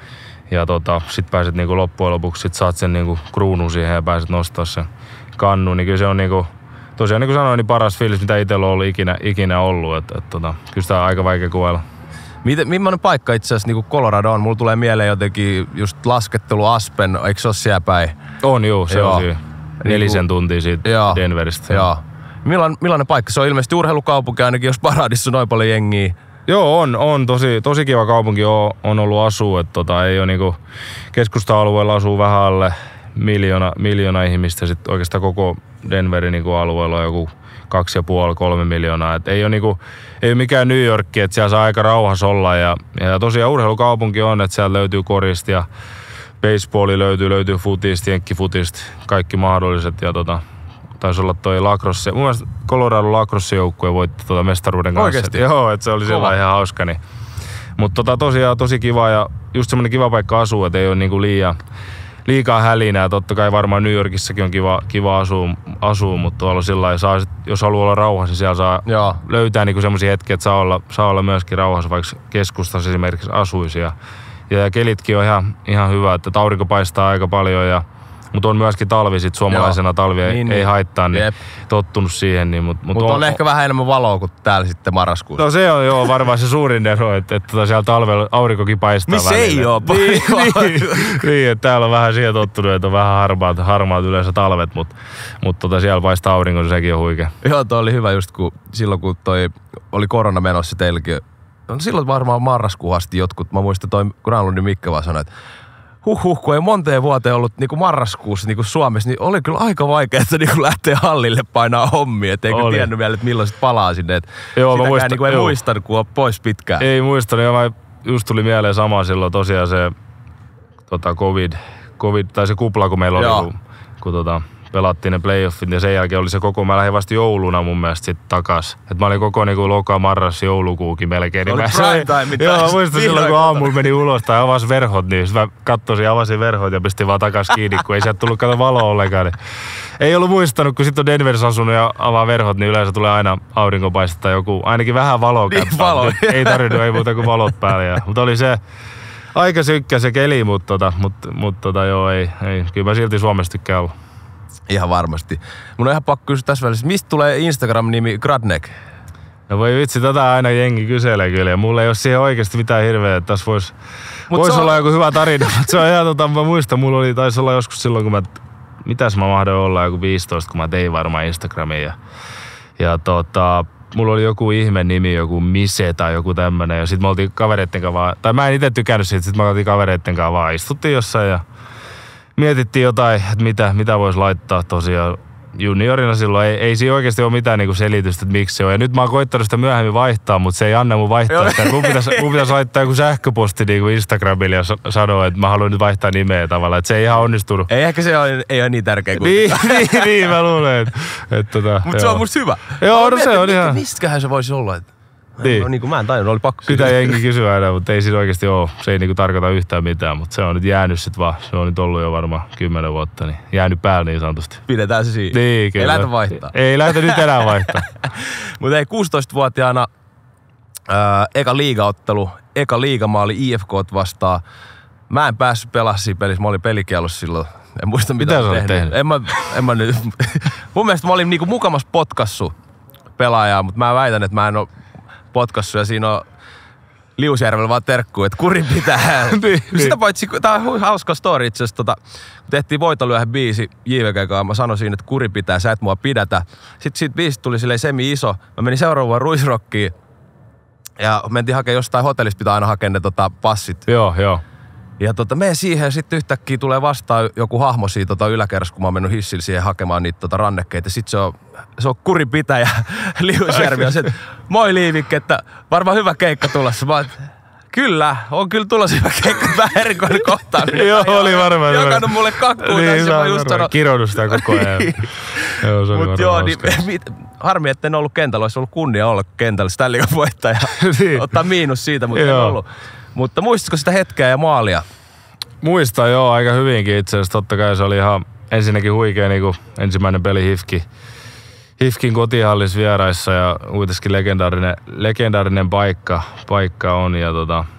sit pääset niinku loppujen lopuksi, sit saat sen niinku kruunun siihen ja pääset nostaa sen kannun, niin kyllä se on niinku, tosiaan niin kuin sanoin, niin paras fiilis, mitä itsellä on ollut ikinä ollut, kyllä sitä on aika vaikea kuvailla. Millainen paikka itse asiassa niin Colorado on? Mulla tulee mieleen jotenkin just laskettelu Aspen, eikö se ole siellä päin? On joo, se on siinä 4 tuntia siitä Denveristä. Joo. Millainen paikka? Se on ilmeisesti urheilukaupunki ainakin, jos Paradissa on noin paljon jengiä. Joo, on tosi kiva kaupunki on ollut asua, että ei ole niinku keskusta-alueella asuu vähän alle miljoona ihmistä, sitten oikeastaan koko Denverin niinku alueella on joku 2,5–3 miljoonaa. Et ei ole mikään New York, että siellä saa aika rauhassa olla. Ja tosiaan urheilukaupunki on, että siellä löytyy korista ja baseballi löytyy futista, jenkkifutista, kaikki mahdolliset. Ja taisi olla toi lacrosse. Mun mielestä Colorado lacrosse-joukkue voitti mestaruuden kanssa. Oikeesti? Joo, että se oli sellainen ihan hauska. Niin. Mutta tosiaan tosi kiva ja just semmoinen kiva paikka asua, että ei ole niinku liikaa hälinää. Totta kai varmaan New Yorkissakin on kiva asua, mutta tuolla sillä saa, jos haluaa olla rauhassa, niin siellä saa löytää niinku semmoisia hetkiä, että saa olla myöskin rauhassa, vaikka keskustassa esimerkiksi asuisi. Ja kelitkin on ihan hyvä, että aurinko paistaa aika paljon, mutta on myöskin talvi sit suomalaisena talvi ei haittaa, niin tottunut siihen. Niin, mutta on ehkä vähän enemmän valoa kuin täällä sitten marraskuussa. No se on varmaan se suurin ero, että siellä talvella aurinkokin paistaa. Missä ei oo? Niin, että täällä on vähän siihen tottunut, että on vähän harmaat yleensä talvet, mutta siellä paistaa aurinko, niin sekin on huikea. Joo, toi oli hyvä just silloin kun toi oli korona menossa teilläkin. No silloin varmaan marraskuun asti jotkut, mä muistan toi Granlundin Mikke vaan sanoi, että kun ei monteen vuoteen ollut niinku marraskuussa niinku Suomessa, niin oli kyllä aika vaikeaa, että niinku lähtee hallille painaa hommia. Et eikö tiennyt vielä, että milloin sit palaa sinne. Et sitäkään niinku ei muistanut, kun on pois pitkään. Ei muistanut, ja just tuli mieleen sama silloin tosiaan se COVID tai se kupla, kun meillä oli, kun pelattiin ne playoffit, ja sen jälkeen oli se mä lähdin vasta jouluna mun mielestä sit takas. Et mä olin koko niinku loka, marras, joulukuukin melkein. Oli prime time. Joo, muistan silloin, kun aamulla meni ulos tai avasi verhot, niin mä avasin verhot ja pistin vaan takas kiinni, kun ei sieltä tullut valoa ollenkaan. Niin ei ollut muistanut, kun sit on Denverissä asunut ja avaa verhot, niin yleensä tulee aina aurinkopaiste tai joku, ainakin vähän valoa käppää. Ei tarvinnut, ei muuta kuin valot päälle. Mutta oli se aika synkkä se keli, mutta joo, ei. Kyllä mä silti Suomessa tykkään olla. Ihan varmasti. Mun on ihan pakko kysyä tässä välissä, mistä tulee Instagram-nimi Gradnek? No voi vitsi, tätä aina jengi kyselee kyllä. Ja mulla ei ole siihen oikeasti mitään hirveä, että tässä vois olla joku hyvä tarina. Se on ihan mä muistan, mulla taisi olla joskus silloin, kun mitäs mä mahdoin olla, joku 15, kun mä tein varmaan Instagramiin. Ja mulla oli joku ihme nimi, joku Mise tai joku tämmönen. Ja sit me oltiin kavereitten kanssa vaan, tai mä en ite tykännyt siitä, sit me oltiin kavereitten kanssa vaan istuttiin jossain ja mietittiin jotain, että mitä vois laittaa tosiaan. juniorina silloin ei siinä oikeasti ole mitään niinku selitystä, että miksi se on. Ja nyt mä oon koittanut sitä myöhemmin vaihtaa, mutta se ei anna mun vaihtaa. Mun pitäisi laittaa joku sähköposti niinku Instagramille ja sanoa, että mä haluan nyt vaihtaa nimeä tavallaan. Että se ei ihan onnistunut. Ei ehkä se ei ole niin tärkeä kuin niin, mä luulen. Mutta se on musta hyvä. Joo, no se on ihan. Mistäköhän se voisi olla? Niin. No niin kuin mä en tajunnut, oli pakko Sitä jengi kysyä aina, mutta ei siinä oikeasti ole. Se ei niinku tarkoita yhtään mitään, mutta se on nyt jäänyt sit vaan. Se on nyt ollut jo varmaan 10 vuotta, niin jäänyt päälle niin sanotusti. Pidetään se siinä. Niin, kyllä. Ei lähdetä vaihtaa. Ei lähdetä nyt enää vaihtaa. Mutta ei 16-vuotiaana eka liigaottelu, eka liigamaali IFK:t vastaan. Mä en päässyt pelaa siinä pelissä, mä olin pelikielossa silloin. En muista mitä sä olit tehnyt. En mä nyt. Mun mielestä mä olin niinku mukamas potkassu pelaajaa, mutta mä väitän, että mä en oo potkassu ja siinä on Liusjärvellä vaan terkkuu, että kurin pitää. Sitä paitsi, tää on hauska story itse asiassa, kun tehtiin Voitolyöhä biisi JVG:kaan, mä sanoin, että kuri pitää, sä et mua pidätä. Sitten siitä biisistä tuli silleen semi-iso, mä menin seuraavaan Ruisrockiin ja mentiin hakemaan jostain hotellista, pitää aina hakea ne passit. Joo. Ja menen siihen ja sitten yhtäkkiä tulee vastaan joku hahmo siitä yläkerrassa, kun mä oon mennyt hissillä siihen hakemaan niitä rannekkeita. Sitten se on kurinpitäjä Liusjärvi ja se, että moi Liivikki, että varmaan hyvä keikka tulossa. Mä kyllä, on kyllä tulossa hyvä keikka, vähän erikoinen kohtaaminen. Joo, oli varmaan. Jakannut mulle kakkuun niin, tässä, mä just sanon. Kirjoitus sitä koko ajan. Joo, se oli mut joo, niin, harmi, etten ollut kentällä, olisi ollut kunnia olla kentällä Stanley Cup voittaja. Niin. Ottaa miinus siitä, mutta en ollut. Mutta muistatko sitä hetkeä ja maalia? Muistan joo, aika hyvinkin itse asiassa. Totta kai se oli ihan ensinnäkin huikea niin kuin ensimmäinen peli HIFKin kotihallissa vieraissa ja kuitenkin legendaarinen paikka on. Ja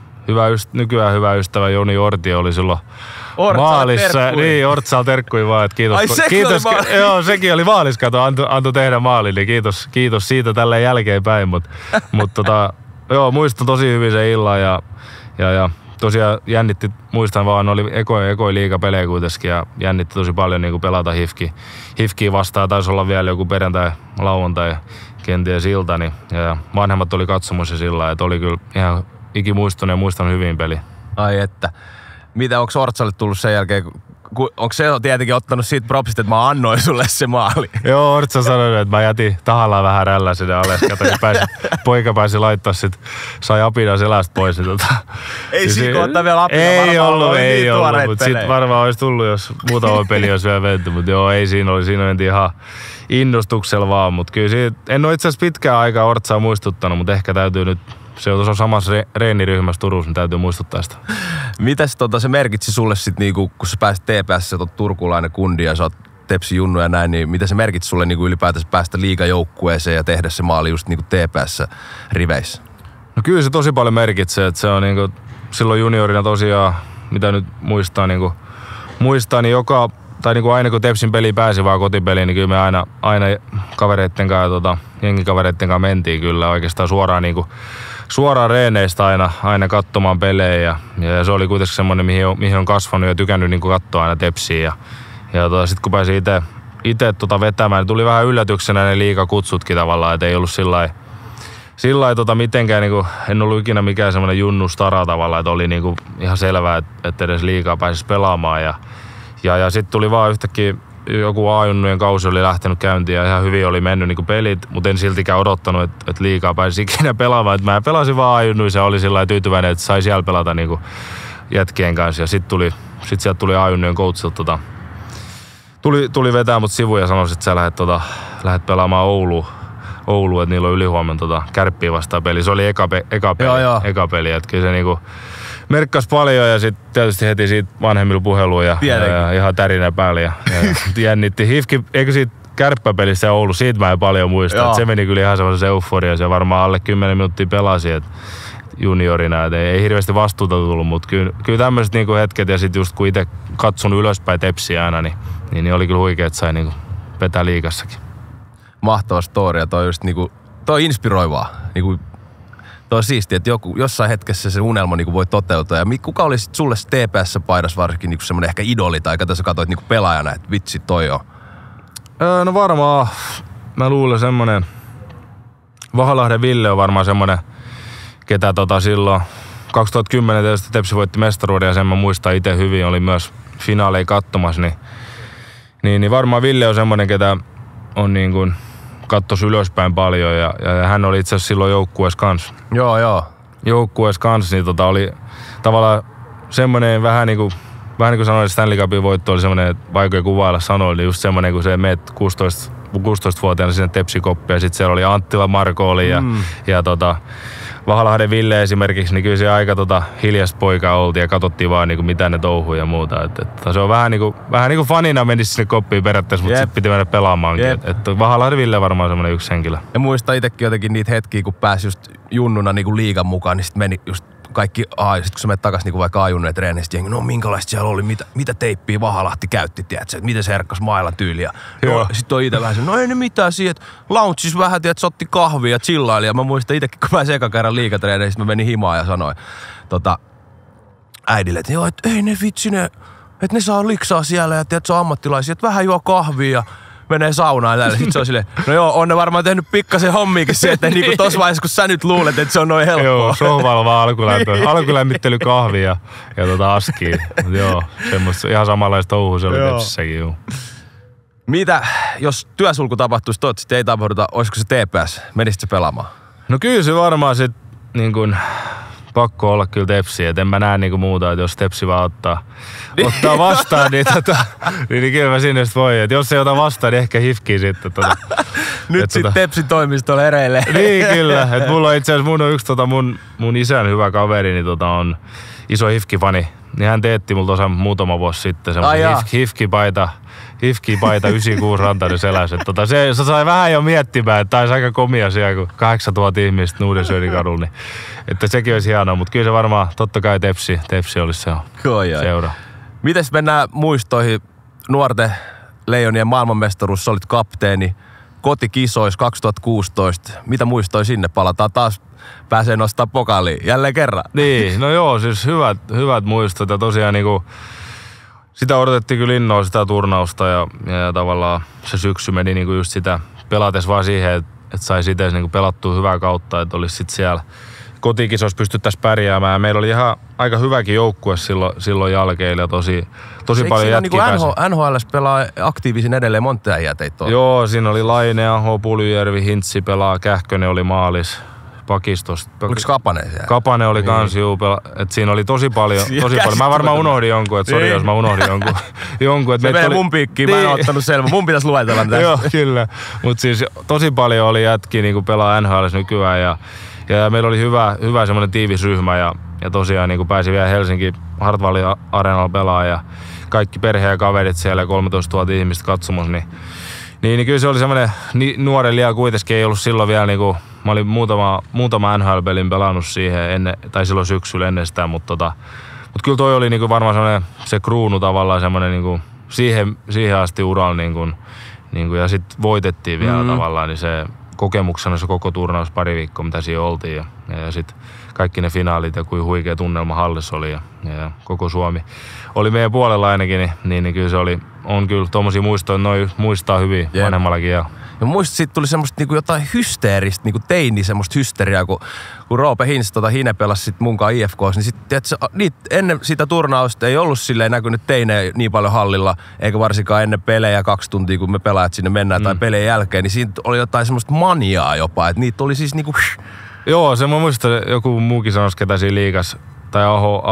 nykyään hyvä ystävä Joni Orti oli silloin maalissa. Niin, Ortsal terkkui vaan. Että kiitos. Ai sekin oli maali. Joo, sekin oli maalis. Kato, antoi tehdä maali, niin kiitos siitä tälleen jälkeenpäin. Mutta joo, muistan tosi hyvin sen illan ja tosiaan jännitti, muistan vaan, oli ekoi liigapelejä kuitenkin ja jännitti tosi paljon niin kuin pelata HIFKiä vastaan. Taisi olla vielä joku perjantai, lauantai, kenties ilta, niin, ja vanhemmat oli katsomassa sillä, että oli kyllä ihan ikimuistoinen ja muistan hyvin peli. Ai että. Mitä, onko Ortsalle tullut sen jälkeen, onko se tietenkin ottanut siitä propsista, että mä annoin sulle se maali? Joo, Ortsa sanoi, että mä jätin tahallaan vähän rällä sinne alas. Kato, poika pääsi laittaa sit, sai apina selästä pois. Niin ei siinä ottaa vielä apina. Ei ollut, mutta sit varmaan olisi tullut, jos muutama peli olisi vielä menty. Mutta joo, ei siinä mentiin ihan innostuksella vaan. Mutta kyllä siitä, en ole itse asiassa pitkään aikaa Ortsaa muistuttanut, mutta ehkä täytyy nyt, se on samassa reeniryhmässä Turussa, niin täytyy muistuttaa sitä. Mitäs se merkitsi sulle sit niinku, kun sä pääsit TPS, sä oot turkulainen kundi ja sä oot Tepsi junnu ja näin, niin mitä se merkitsi sulle niinku ylipäätänsä päästä liigajoukkueeseen ja tehdä se maali just niinku TPS-riveissä? No kyllä se tosi paljon merkitsee, että se on niinku, silloin juniorina tosiaan, mitä nyt muistaa, niin aina kun Tepsin peli pääsi vaan kotipeliin, niin kyllä me aina kavereitten kanssa, jengikavereitten kanssa mentiin kyllä oikeastaan suoraan reeneistä aina katsomaan pelejä ja se oli kuitenkin semmoinen, mihin on kasvanut ja tykännyt niin katsoa aina Tepsiä. Ja sitten kun pääsin itse vetämään, niin tuli vähän yllätyksenä ne liigakutsutkin tavallaan, että ei ollut sillä mitenkään, niin kuin, en ollut ikinä mikään semmoinen junnustara tavallaan, että oli niin kuin ihan selvää, että edes liigaa pääsisi pelaamaan. Ja sitten tuli vaan yhtäkkiä joku A-junnujen kausi oli lähtenyt käyntiin ja ihan hyvin oli mennyt niin pelit, mutta en siltikään odottanut, että liigaa pääsisi ikinä pelaamaan. Et mä pelasin vaan A-junnuissa ja oli sillä tyytyväinen, että sai siellä pelata niin jätkien kanssa. Ja sitten sieltä tuli A-junnujen coachilta tuli vetää mut sivuun ja sanoi, että sä lähdet pelaamaan Ouluun, että niillä on ylihuomenna Kärppiä vastaan peli. Se oli eka peli, että kyllä se niinku merkkasi paljon ja sitten tietysti heti siitä vanhemmilla puheluun ja ihan tärinä päälle ja jännitti. HIFK, eikö siitä kärppäpelissä ja Oulu, siitä mä en paljon muista. Se meni kyllä ihan semmoisen euforiaan. Se varmaan alle 10 minuuttia pelasi juniorina. Et ei hirveästi vastuuta tullut, mutta kyllä tämmöiset niinku hetket ja sitten just kun itse katson ylöspäin Tepsiä aina, niin oli kyllä huikea, että sai niinku vetää liigassakin. Mahtava story ja toi just niinku, toi inspiroivaa. Niinku, toi on siistiä, että jossain hetkessä se unelma niinku voi toteutua. Ja kuka oli sit sulle TPS-paidassa varsinkin niinku semmonen ehkä idoli tai ketä sä katsoit niinku pelaajana, että vitsi toi on? No varmaan, mä luulen semmonen, Vahalahden Ville on varmaan semmonen, ketä silloin 2010 tietysti Tepsi voitti mestaruuden ja sen mä muistan itse hyvin, oli myös finaaleja katsomassa, niin varmaan Ville on semmonen, on niin kuin kattos ylöspäin paljon ja hän oli itse asiassa silloin joukkueessa kanssa. Joo. Joukkueessa kanssa, niin oli tavallaan semmoinen vähän niin kuin sanoin, että Stanley Cupin voitto oli semmoinen, vaikea kuvailla sanoilla, niin just semmoinen, kun se meet 16-vuotiaana sinne Tepsi-koppiin ja sitten siellä oli Anttila Marko oli ja Vahalahden Ville esimerkiksi, niin kyllä se aika hiljasta poikaa oltiin ja katsottiin vaan niin mitä ne touhuu ja muuta. Se on vähän niin kuin fanina menisi sinne koppiin periaatteessa, mutta sitten piti mennä pelaamaankin. Vahalahden Ville on varmaan semmoinen yksi henkilö. Ja muistan itsekin jotenkin niitä hetkiä, kun pääsi just junnuna niin kuin liigan mukaan, niin sitten meni just kaikki, ja sit kun sä menet takas niin vaikka A-junnujen treenissä, jengi, no minkälaista siellä oli, mitä teippiä Vahalahti käytti, tiedätkö, että miten se herkkasi mailan tyyliä. No, sit on ite vähän se, no ei ne mitään siihen, että launchis vähän, tiedätkö, otti kahvia ja chillaili, ja mä muistan itekin, kun mä eka kerran liigatreeneihin, sit mä menin himaan ja sanoin äidille, että joo, et ei ne vitsi, että ne saa liksaa siellä, ja tiedätkö, se on ammattilaisia, että vähän juo kahvia, menee saunaan ja sitten se on silleen, no joo, on ne varmaan tehnyt pikkasen hommiikin se, että niinku tossa vaiheessa, kun sä nyt luulet, että se on noin helppoa. Joo, sohvalla vaan alkulämmittely kahvia ja askiin. Joo, semmoista ihan samanlaista touhua se oli Tepsissäkin, joo. Mitä, jos työsulku tapahtuisi, toivottavasti ei tapahduta, olisiko se TPS, menisit se pelaamaan? No kyllä se varmaan sit niin kun pakko olla kyllä Tepsi, et en mä näe niinku muuta, että jos Tepsi vaan ottaa vastaan, niin kyllä mä sinne sit voi. Et jos ei ota vastaan, niin ehkä hifkii sitten. Nyt sit Tepsin toimistolla ereille. Niin kyllä, et mulla on itse asiassa yksi mun isän hyvä kaveri, niin on iso hifki-fani. Niin hän teetti mulla tuossa muutama vuosi sitten semmoisen hifki-paita 96 rantainen selässä. Se sai vähän jo miettimään, että taisi aika komia siellä, kun 8000 ihmistä Nuudensöödikadulla. Niin, että sekin olisi hienoa, mutta kyllä se varmaan, totta kai Tepsi olisi se seura. Mites mennään muistoihin? Nuorten Leijonien maailmanmestaruus, sä olit kapteeni. Kotikisois 2016. Mitä muistoi sinne? Palataan taas, pääsee nostaa pokaaliin jälleen kerran. Niin, no joo, siis hyvät muistot ja tosiaan niinku sitä odotettiin kyllä innoa sitä turnausta ja tavallaan se syksy meni niinku just sitä pelates vaan siihen, että saisi itse niinku pelattua hyvää kautta, että olisi sitten siellä kotikisoissa pystyttäisiin pärjäämään. Meillä oli ihan aika hyväkin joukkue silloin jälkeillä ja tosi paljon jätkiä pääsi. NHL:ssä pelaa aktiivisin edelleen monta äijää teit. Joo, siinä oli Laine, Aho, Puljujärvi, Hintsi pelaa, Kähkönen oli maalis. Pakistosta. Oliko Kapanen siellä? Kapanen oli kans että siinä oli tosi paljon. Mä varmaan unohdin jonkun, että sori jos mä unohdin jonkun. Se menee mun piikkiin, mä en ottanut selvä. Mun pitäisi luetella tästä. Joo, kyllä. Mut siis tosi paljon oli jätkiä niinku pelaa NHL:ssä nykyään ja meillä oli hyvä semmoinen tiivis ryhmä ja tosiaan niinku pääsi vielä Helsinki Hartwallin areenalla pelaa ja kaikki perhe ja kaverit siellä 13 000 ihmistä katsomassa, niin kyllä se oli semmoinen nuori liian kuitenkin ei ollut silloin vielä niinku, mä olin muutama NHL-pelin pelannut siihen tai silloin syksyllä ennen sitä, mutta kyllä toi oli niinku varmaan semmoinen se kruunu tavallaan semmoinen niinku siihen asti uralla niinku ja sit voitettiin vielä tavallaan, niin se kokemuksena se koko turnaus pari viikkoa, mitä siinä oltiin ja sit kaikki ne finaalit ja kuin huikea tunnelma hallissa oli ja koko Suomi oli meidän puolella ainakin, niin kyllä se on kyllä tommosia muistoja, noi muistaa hyvin vanhemmallakin. Ja muistat, siitä tuli semmoista niinku jotain hysteeristä, niinku teini semmoista hysteriaa, kun Roope Hintz Hine pelasi sit munkaan IFK:ssa, niin sit tiedätkö, ennen sitä turnausta ei ollut silleen näkynyt teinejä niin paljon hallilla, eikä varsinkaan ennen pelejä 2 tuntia, kun me pelaajat sinne mennään tai pelejä jälkeen, niin siinä oli jotain semmoista maniaa jopa, että niitä oli siis niinku. Joo, se mä muistan, joku muukin sanoisi, ketä siinä liigas, tai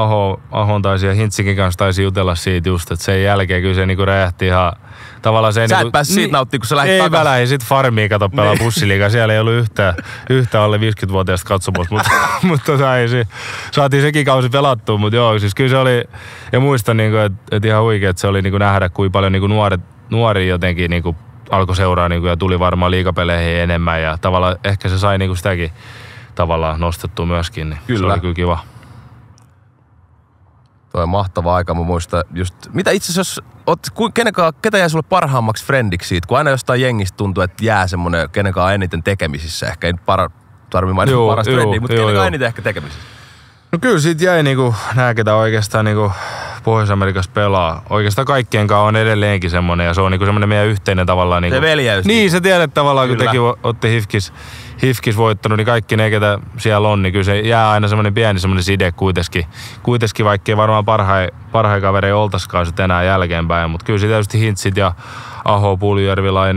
Ahon taisi ja Hintzikin kanssa taisi jutella siitä just, että sen jälkeen kyllä se niinku räjähti ihan tavallaan se. Sä et päässyt siitä nauttimaan, kun sä lähdit takas. Ei, mä lähdin sit farmiin kato pelaa bussiliigaa. Siellä ei ollut yhtään alle 50-vuotiaista katsomassa, mutta saatiin sekin kausi pelattua. Mutta joo, siis kyllä se oli, ja muistan, niinku, että ihan huikea, että se oli niinku nähdä, kuinka paljon niinku nuori jotenkin niinku alkoi seuraa niinku, ja tuli varmaan liigapeleihin enemmän. Ja tavallaan ehkä se sai niinku sitäkin tavallaan nostettua myöskin. Niin kyllä. Se oli kyllä kiva. Toi on mahtava aika, mä muistan just, mitä itse asiassa, ketä jäi sulle parhaammaksi friendiksi siitä, kun aina jostain jengistä tuntuu, että jää semmonen, kenenkaan on eniten tekemisissä, ehkä ei nyt tarvii mainita parasta friendiä, mutta kenenkaan eniten ehkä tekemisissä. No kyllä siitä jäi niinku, nää ketä oikeastaan niinku Pohjois-Amerikassa pelaa, oikeastaan kaikkien kanssa on edelleenkin semmonen ja se on niinku semmonen meidän yhteinen tavallaan niinku. Se veljäys. Niin, sä tiedät tavallaan, kyllä. Kun tekin ootte Hifkis voittanut, niin kaikki ne, ketä siellä on, niin kyllä se jää aina semmoinen pieni semmoinen side kuitenkin vaikkei varmaan parhain kavereja oltaisikaan sitten enää jälkeenpäin, mutta kyllä se tietysti Hintzit ja Aho, Puljujärvi, Laine,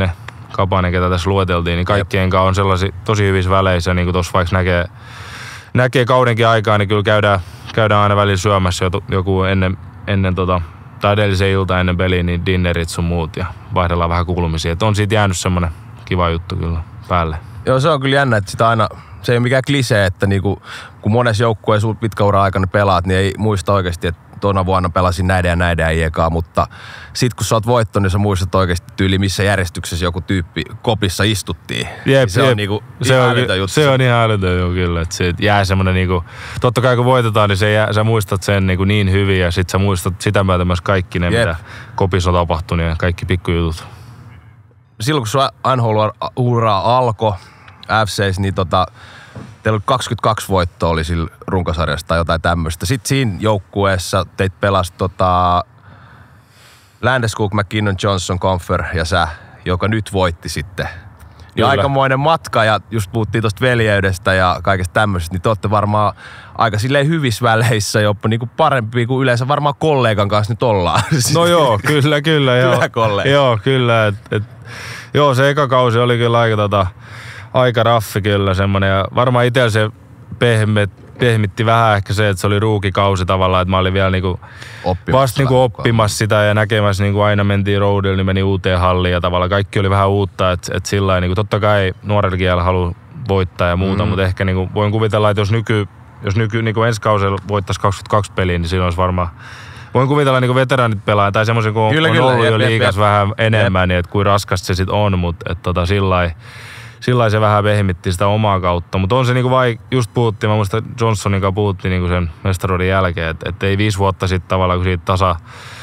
Kapanen, ketä tässä lueteltiin, niin kaikkien kanssa on sellaisia tosi hyvissä väleissä, niin kuin tuossa vaikka näkee kaudenkin aikaa, niin kyllä käydään aina välillä syömässä joku ennen tai edellisen ilta ennen peliä, niin dinnerit sun muut ja vaihdellaan vähän kuulumisia. Et on siitä jäänyt semmoinen kiva juttu kyllä päälle. Joo, se on kyllä jännä, että sitä aina, se ei ole mikään klisee, että niinku, kun monessa joukkueessa pitkä ura aikana pelaat, niin ei muista oikeasti, että tuona vuonna pelasin näiden ja näiden äijäkaan, mutta sit kun sä oot voittanut, niin sä muistat oikeasti tyyli, missä järjestyksessä joku tyyppi kopissa istuttiin. Jep, se on niinku ihan älytön juttu. Se on ihan älytön joo kyllä, että se jää semmonen niinku, totta kai kun voitetaan, niin sä muistat sen niin hyvin ja sit sä muistat sitä myötä myös kaikki ne, mitä kopissa on tapahtunut ja kaikki pikkujutut. Silloin kun sun NHL-ura alkoi FC:s, niin teillä oli 22 voittoa oli sillä runkosarjasta tai jotain tämmöistä. Sitten siinä joukkueessa teit pelas Landeskog, McKinnon, Johnson, Compher ja sä, joka nyt voitti sitten. Niin aikamoinen matka ja just puhuttiin tosta veljeydestä ja kaikesta tämmöisestä, niin te ootte varmaan aika silleen hyvissä väleissä jopa niinku parempi kuin yleensä varmaan kollegan kanssa nyt ollaan. No joo, kyllä joo. Työkollega. Joo, kyllä. Joo, se eka kausi oli kyllä aika raffi kyllä semmonen ja varmaan itsellä se pehmitti vähän ehkä se, että se oli ruukikausi tavallaan, että mä olin vielä niinku vasta niinku oppimassa sitä ja näkemässä niinku aina mentiin roadille, niin meni uuteen halliin ja tavallaan kaikki oli vähän uutta, että sillä niinku totta kai nuorella kielellä haluaa voittaa ja muuta, mutta ehkä niinku voin kuvitella, että jos nyky niinku ensi kausilla voittaisi 22 peliä, niin silloin olisi varmaan voin kuvitella niinku veteraanit pelaa tai semmoisen kun on ollut jo liigas vähän enemmän, niin että kuin raskasta se sit on, mutta että sillä se vähän pehmitti sitä omaa kautta, mutta on se niinku just puhuttiin, mä muistan Johnsonin kanssa puhuttiin niinku sen mestaruuden jälkeen, että ei 5 vuotta sitten tavallaan, kun siitä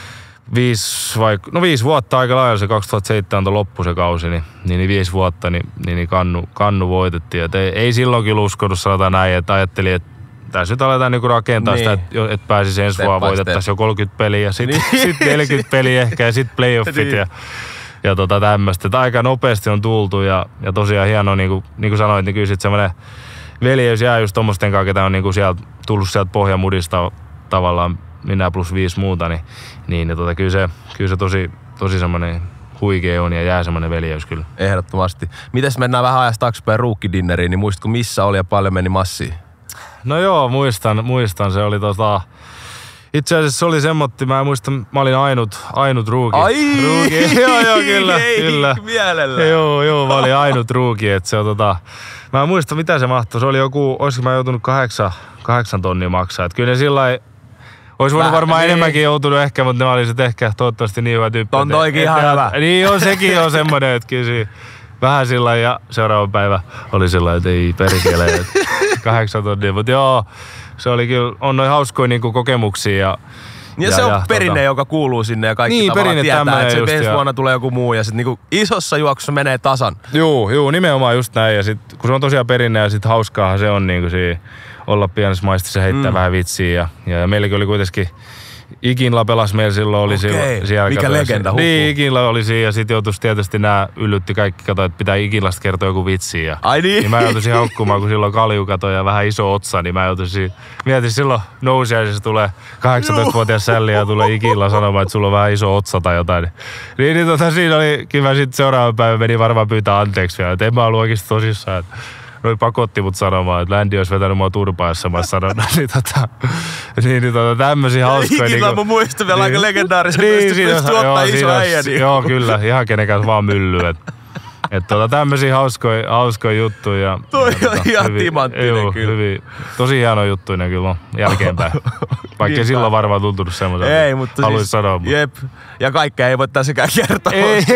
5 vuotta aika lailla se 2007 loppu se kausi, niin 5 vuotta, niin kannu voitettiin. Et ei silloin kyllä uskonut sanotaan näin, että ajattelin, että tässä nyt aletaan niinku rakentaa sitä, että pääsisi ensi vuonna voitettaisiin jo 30 peliä ja sitten 40 peliä ehkä ja sitten playoffit ja tämmöistä. Että aika nopeasti on tultu ja tosiaan hienoa, niin kuin sanoit, niin kyllä sitten semmoinen veljeys jää just tommosten kanssa, ketä on niinku tullut sieltä pohjamudista tavallaan minä plus 5 muuta, niin kyllä se tosi semmoinen huikea on ja jää semmoinen veljeys kyllä. Ehdottomasti. Mites mennään vähän ajasta taaksepäin ruukkidinneriin, niin muistatko missä oli ja paljon meni massiin? No joo, muistan. Se oli itse asiassa se oli semmotti, mä muistan, mä olin ainut ruuki. Ruuki. Joo, kyllä. Mielellä. Joo, mä olin ainut ruuki, että se on mä en muista mitä se mahtoi, se oli joku, olisiko mä joutunut 8 tonnia maksaa, että kyllä ne sillai, olisi voinut varmaan enemmänkin joutunut ehkä, mutta ne oli sit ehkä toivottavasti niin hyvä tyyppi. On toikin ihan hyvä. Niin on, sekin on semmonen, että kyllä vähän sillä ja seuraava päivä oli sillä että ei perkele, 8 tonnia, mutta joo, se oli kyllä, on noin hauskoja niinku kokemuksia ja se on perinne, joka kuuluu sinne ja kaikki niin, tavallaan tietää, että se ensi vuonna tulee joku muu ja sit niinku isossa juoksussa menee tasan. Joo, nimenomaan just näin ja sit kun se on tosiaan perinne ja sit hauskaahan se on niinku siinä olla pienessä maistissa ja heittää vähän vitsiä ja meilläkin oli kuitenkin Iginla pelasi meillä silloin, oli siellä. Mikä legenda, Niin, Iginla oli siinä ja sit joutuisi tietysti yllytti kaikki, kato, että pitää Iginlasta kertoa joku vitsi. Ai niin? Niin mä joutuisin haukkumaan, kun silloin kalju kato ja vähän iso otsa, niin mä joutuisin, mietin silloin nousiaisessa tulee 18-vuotias sälli ja tulee Iginla sanomaan, että sulla on vähän iso otsa tai jotain. Niin siinä oli kiva, sit seuraava päivä meni varmaan pyytää anteeksi vielä, että en mä ollut oikeesti tosissaan. Noi pakotti mut sanomaan, että Ländi olisi vetänyt mua turpaan, jos mä sanonut. niin tämmösiä hauskoja. Ikinä mä muistan vielä aika legendaarisen, pystyy ottaa iso äijä. Joo, kyllä. Ihan kenenkään vaan mylly. Tämmösiä hauskoja juttuja. Toi on ihan timanttinen kyllä. Hyvin, tosi hieno juttuinen kyllä jälkeenpäin. Vaikka silloin varmaan tuntunut semmoiselta. Ei, mutta haluais sanoa. Jep. Ja kaikkea ei voi tässäkään kertoa.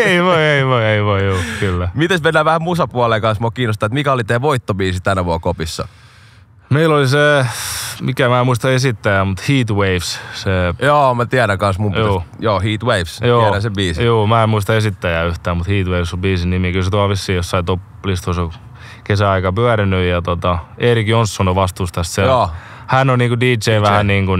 Ei voi, joo, kyllä. Mites mennään vähän musapuoleen kanssa? Mua kiinnostaa, että mikä oli teidän voittobiisi tänä vuonna kopissa? Meillä oli se, mikä mä en muista esittäjää, mutta Heat Waves. Joo, mä tiedän kans mun Joo, Heat Waves. Tiedän sen biisin. Joo, mä en muista esittäjää yhtään, mutta Heat Waves on biisin nimi. Kyllä se tuo vissiin jossain top-listoissa kesäaika pyörinyt ja Erik Jonsson on vastuus tästä. Hän on niinku DJ vähän niinku,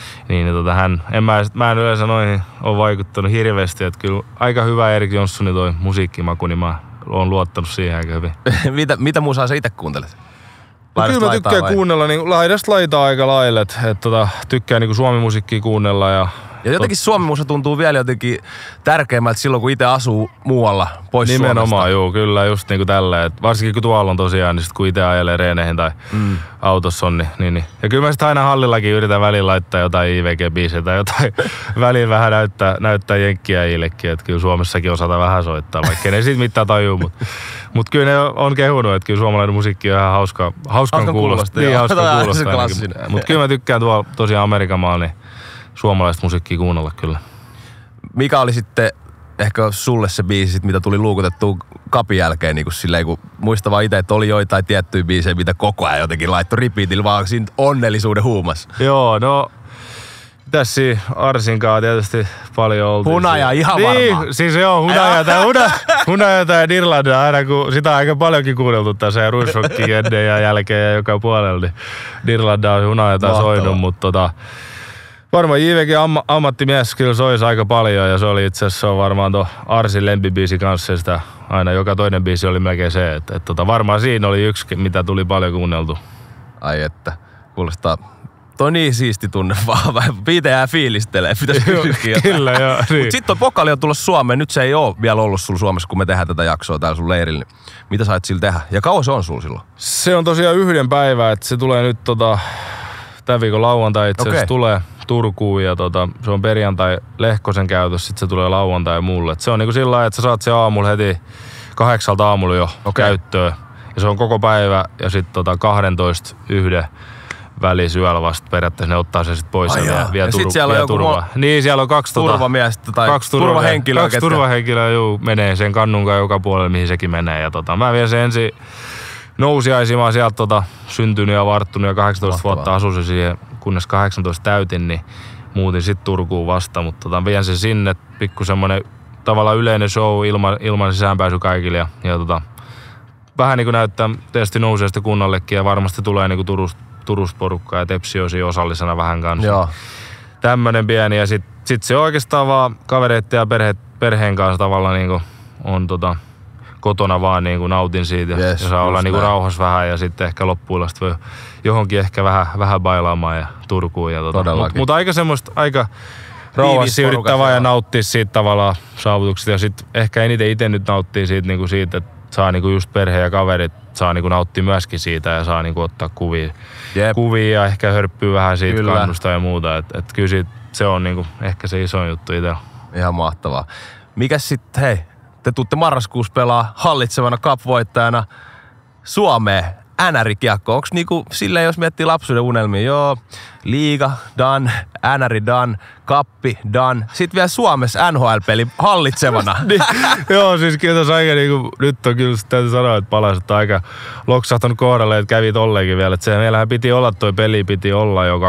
mä en yleensä noihin ole vaikuttanut hirveästi, että kyllä aika hyvä Erik Jonssonin toi musiikkimaku, niin mä oon luottanut siihen aika hyvin. mitä musaa sä itse kuuntelet? Kyllä mä tykkään kuunnella niin laidasta laitaa aika lailla, että tykkää niinku suomimusiikkia kuunnella ja Ja jotenkin Suomi-musa tuntuu vielä jotenkin tärkeimmältä silloin, kun itse asuu muualla pois Nimenomaan, Suomesta. joo, kyllä, just niinku tälleen. Varsinkin kun tuolla on tosiaan, niin sit kun itse ajelee reeneihin tai autossa on, niin. Ja kyllä mä sit aina hallillakin yritän välillä laittaa jotain IVG-biisejä tai jotain väliin vähän näyttää jenkkiäjillekin, että kyllä Suomessakin osata vähän soittaa, vaikka ne siitä mitään tajuu, mutta kyllä ne on kehunut, että kyllä suomalainen musiikki on ihan hauskan kuulosta. Niin, hauskan kuulosta. Mutta kyllä mä tykkään tuolla tosiaan Amerikan maalla, niin suomalaista musiikkia kuunnella kyllä. Mikä oli sitten ehkä sulle se biisi, mitä tuli luukutettua kapin jälkeen, niin silleen, kun muistan vaan itse, että oli joitain tiettyjä biisejä, mitä koko ajan jotenkin laittoi repeatillä vaan siinä onnellisuuden huumassa. Joo, no tässä Arsinkaan tietysti paljon oltiin. Hunaja ihan varmaan. Niin, siis joo, Hunaja tai Nirlanda aina, kun sitä on aika paljonkin kuunneltu tässä ja Ruisrockin ennen ja jälkeen ja joka puolella, niin Nirlanda on Hunaja tai soinut, mutta varmaan JVG ammattimies kyllä soisi aika paljon ja se oli itse asiassa varmaan tuo Arsin lempibiisi kanssa sitä aina joka toinen biisi oli melkein se, että varmaan siinä oli yksi, mitä tuli paljon kuunneltu. Ai että, kuulostaa. Toi niin siisti tunne vaan, Piite jää fiilistelee, pitäisi kysyäkin. Kyllä joo. Niin. Mut sit toi pokali on tullut Suomeen, nyt se ei oo vielä ollut sulla Suomessa, kun me tehdään tätä jaksoa täällä sun leirillä. Mitä sä et sillä tehdä? Ja kauan se on sulla silloin? Se on tosiaan 1 päivä, että se tulee nyt tämän viikon lauantai itse asiassa tulee Turkuun ja se on perjantai Lehkosen käytössä, sit se tulee lauantai mulle. Et se on niinku sillä lailla, että sä saat se aamulla heti 8 aamulla jo käyttöön. Ja se on koko päivä ja sit 12:00–1:00 välisyöllä vasta periaatteessa ne ottaa sen sit pois ja vie turvaa. Niin, siellä on kaksi turvamiestä tai turvahenkilöä. Kaksi turvahenkilöä, menee sen kannunkaan joka puolelle, mihin sekin menee. Ja mä vien sen ensin nousiaisiin, mä oon sieltä syntynyt ja varttunut ja 18 vuotta asusin siihen, kunnes 18 täytin, niin muutin sit Turkuun vasta. Mutta vien sen sinne, pikku semmonen tavallaan yleinen show ilman sisäänpääsy kaikille. Ja vähän niinku näyttää tietysti nousiaista kunnallekin ja varmasti tulee niinku Turusta porukkaa ja Tepsi on siinä osallisena vähän kanssa. Joo. Tämmönen pieni ja sit se oikeastaan vaan kavereitten ja perheen kanssa tavallaan niinku on kotona vaan niinku nautin siitä ja saa olla niinku rauhassa vähän ja sitten ehkä loppuillasta voi johonkin ehkä vähän bailaamaan ja Turkuun. Ja mutta aika semmoista aika rauhassa yrittää vaan ja nauttia siitä tavallaan saavutuksista ja sit ehkä eniten itse nyt nauttii siitä, niinku siitä että saa niinku just perhe ja kaverit saa niinku nauttia myöskin siitä ja saa niinku ottaa kuvia ja ehkä hörppyy vähän siitä kannusta ja muuta. Et kyllä siitä, se on niinku ehkä se iso juttu itsellä. Ihan mahtavaa. Mikäs sitten, hei, te tuutte marraskuussa pelaa hallitsevana cup-voittajana Suomeen NR-kiekko. Onks niinku silleen, jos miettii lapsuuden unelmia, joo, liiga, done, NR done, kappi, done. Sitten vielä Suomessa NHL-peli hallitsevana. Niin, joo, siis kiitos aika niinku, nyt on kyllä täytyy sanoa, että palaset aika loksahtanut kohdalle, että kävi tolleenkin vielä. Et se meillähän piti olla, toi peli piti olla jo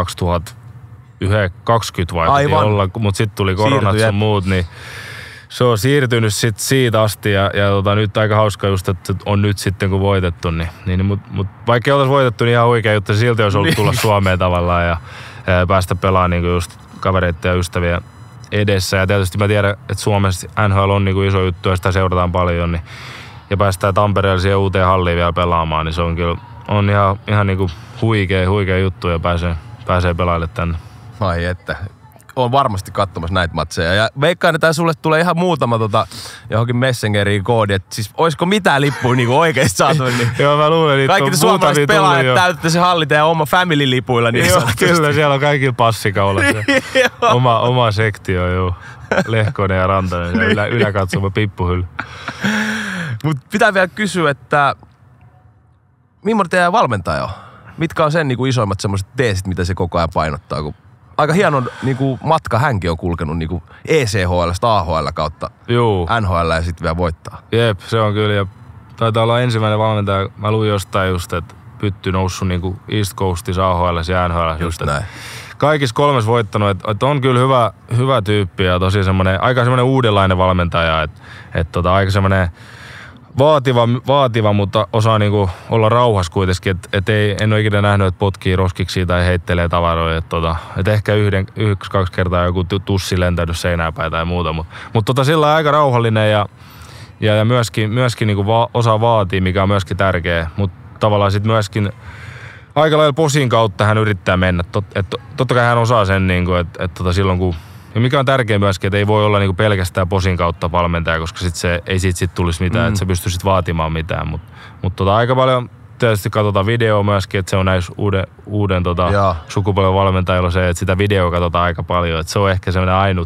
2020 vai piti olla, mutta sitten tuli koronat sun muut, niin se on siirtynyt sit siitä asti ja nyt aika hauska just, että on nyt sitten kun voitettu. Mut vaikka ei oltaisi voitettu, niin ihan oikein juttu. Silti olisi ollut tulla Suomeen tavallaan ja päästä pelaamaan niinku just kavereiden ja ystävien edessä. Ja tietysti mä tiedän, että Suomessa NHL on niinku iso juttu ja sitä seurataan paljon. Niin, ja päästään Tampereelle siihen uuteen halliin vielä pelaamaan, niin se on kyllä on ihan niinku huikea juttu ja pääsee pelaamaan tänne. Ai että. On varmasti katsomassa näitä matseja. Ja veikkaan, että sulle tulee ihan muutama johonkin Messengeriin koodi. Että siis olisiko mitään lippuja niinku oikeesti saatu? Niin joo, mä luulen, että kaikki te suomalaiset pelaajat täytätte se halli teidän oma family-lipuilla. Niin joo, kyllä, siellä on kaikilla passikaula. oma sektio, joo. Lehkonen ja Rantanen ja yläkatsoma pippuhylly. Mut pitää vielä kysyä, että millainen teidän valmentaja on? Mitkä on sen niinku isoimmat semmoiset teesit, mitä se koko ajan painottaa? Kun aika hieno niinku matka hänkin on kulkenut niinku ECHL:stä AHL kautta NHL ja sitten vielä voittaa. Jep, se on kyllä. Ja taitaa olla ensimmäinen valmentaja. Mä luin jostain just, että Pytty noussut niinku East Coastissa AHL:ssä ja NHL. Just näin. Kaikissa 3 voittanut, että on kyllä hyvä tyyppi ja tosi aika semmoinen uudenlainen valmentaja. Että aika semmoinen vaativa, mutta osaa niinku olla rauhassa kuitenkin, en ole ikinä nähnyt, että potkii roskiksi tai heittelee tavaroja. Että ehkä 1-2 kertaa joku tussi lentänyt seinään päin tai muuta, mutta sillä aika rauhallinen ja myöskin niinku osaa vaatii, mikä on myöskin tärkeä, mutta tavallaan sitten myöskin aika lailla posin kautta hän yrittää mennä. Totta kai hän osaa sen, niinku, että silloin kun Ja mikä on tärkeää myöskin, että ei voi olla niinku pelkästään posin kautta valmentaja, koska ei siitä tulisi mitään, että sä pystyisit vaatimaan mitään. Mutta aika paljon tietysti katsotaan videoa myöskin, että se on näissä uuden sukupolven valmentajilla se, että sitä videoa katsotaan aika paljon. Että se on ehkä sellainen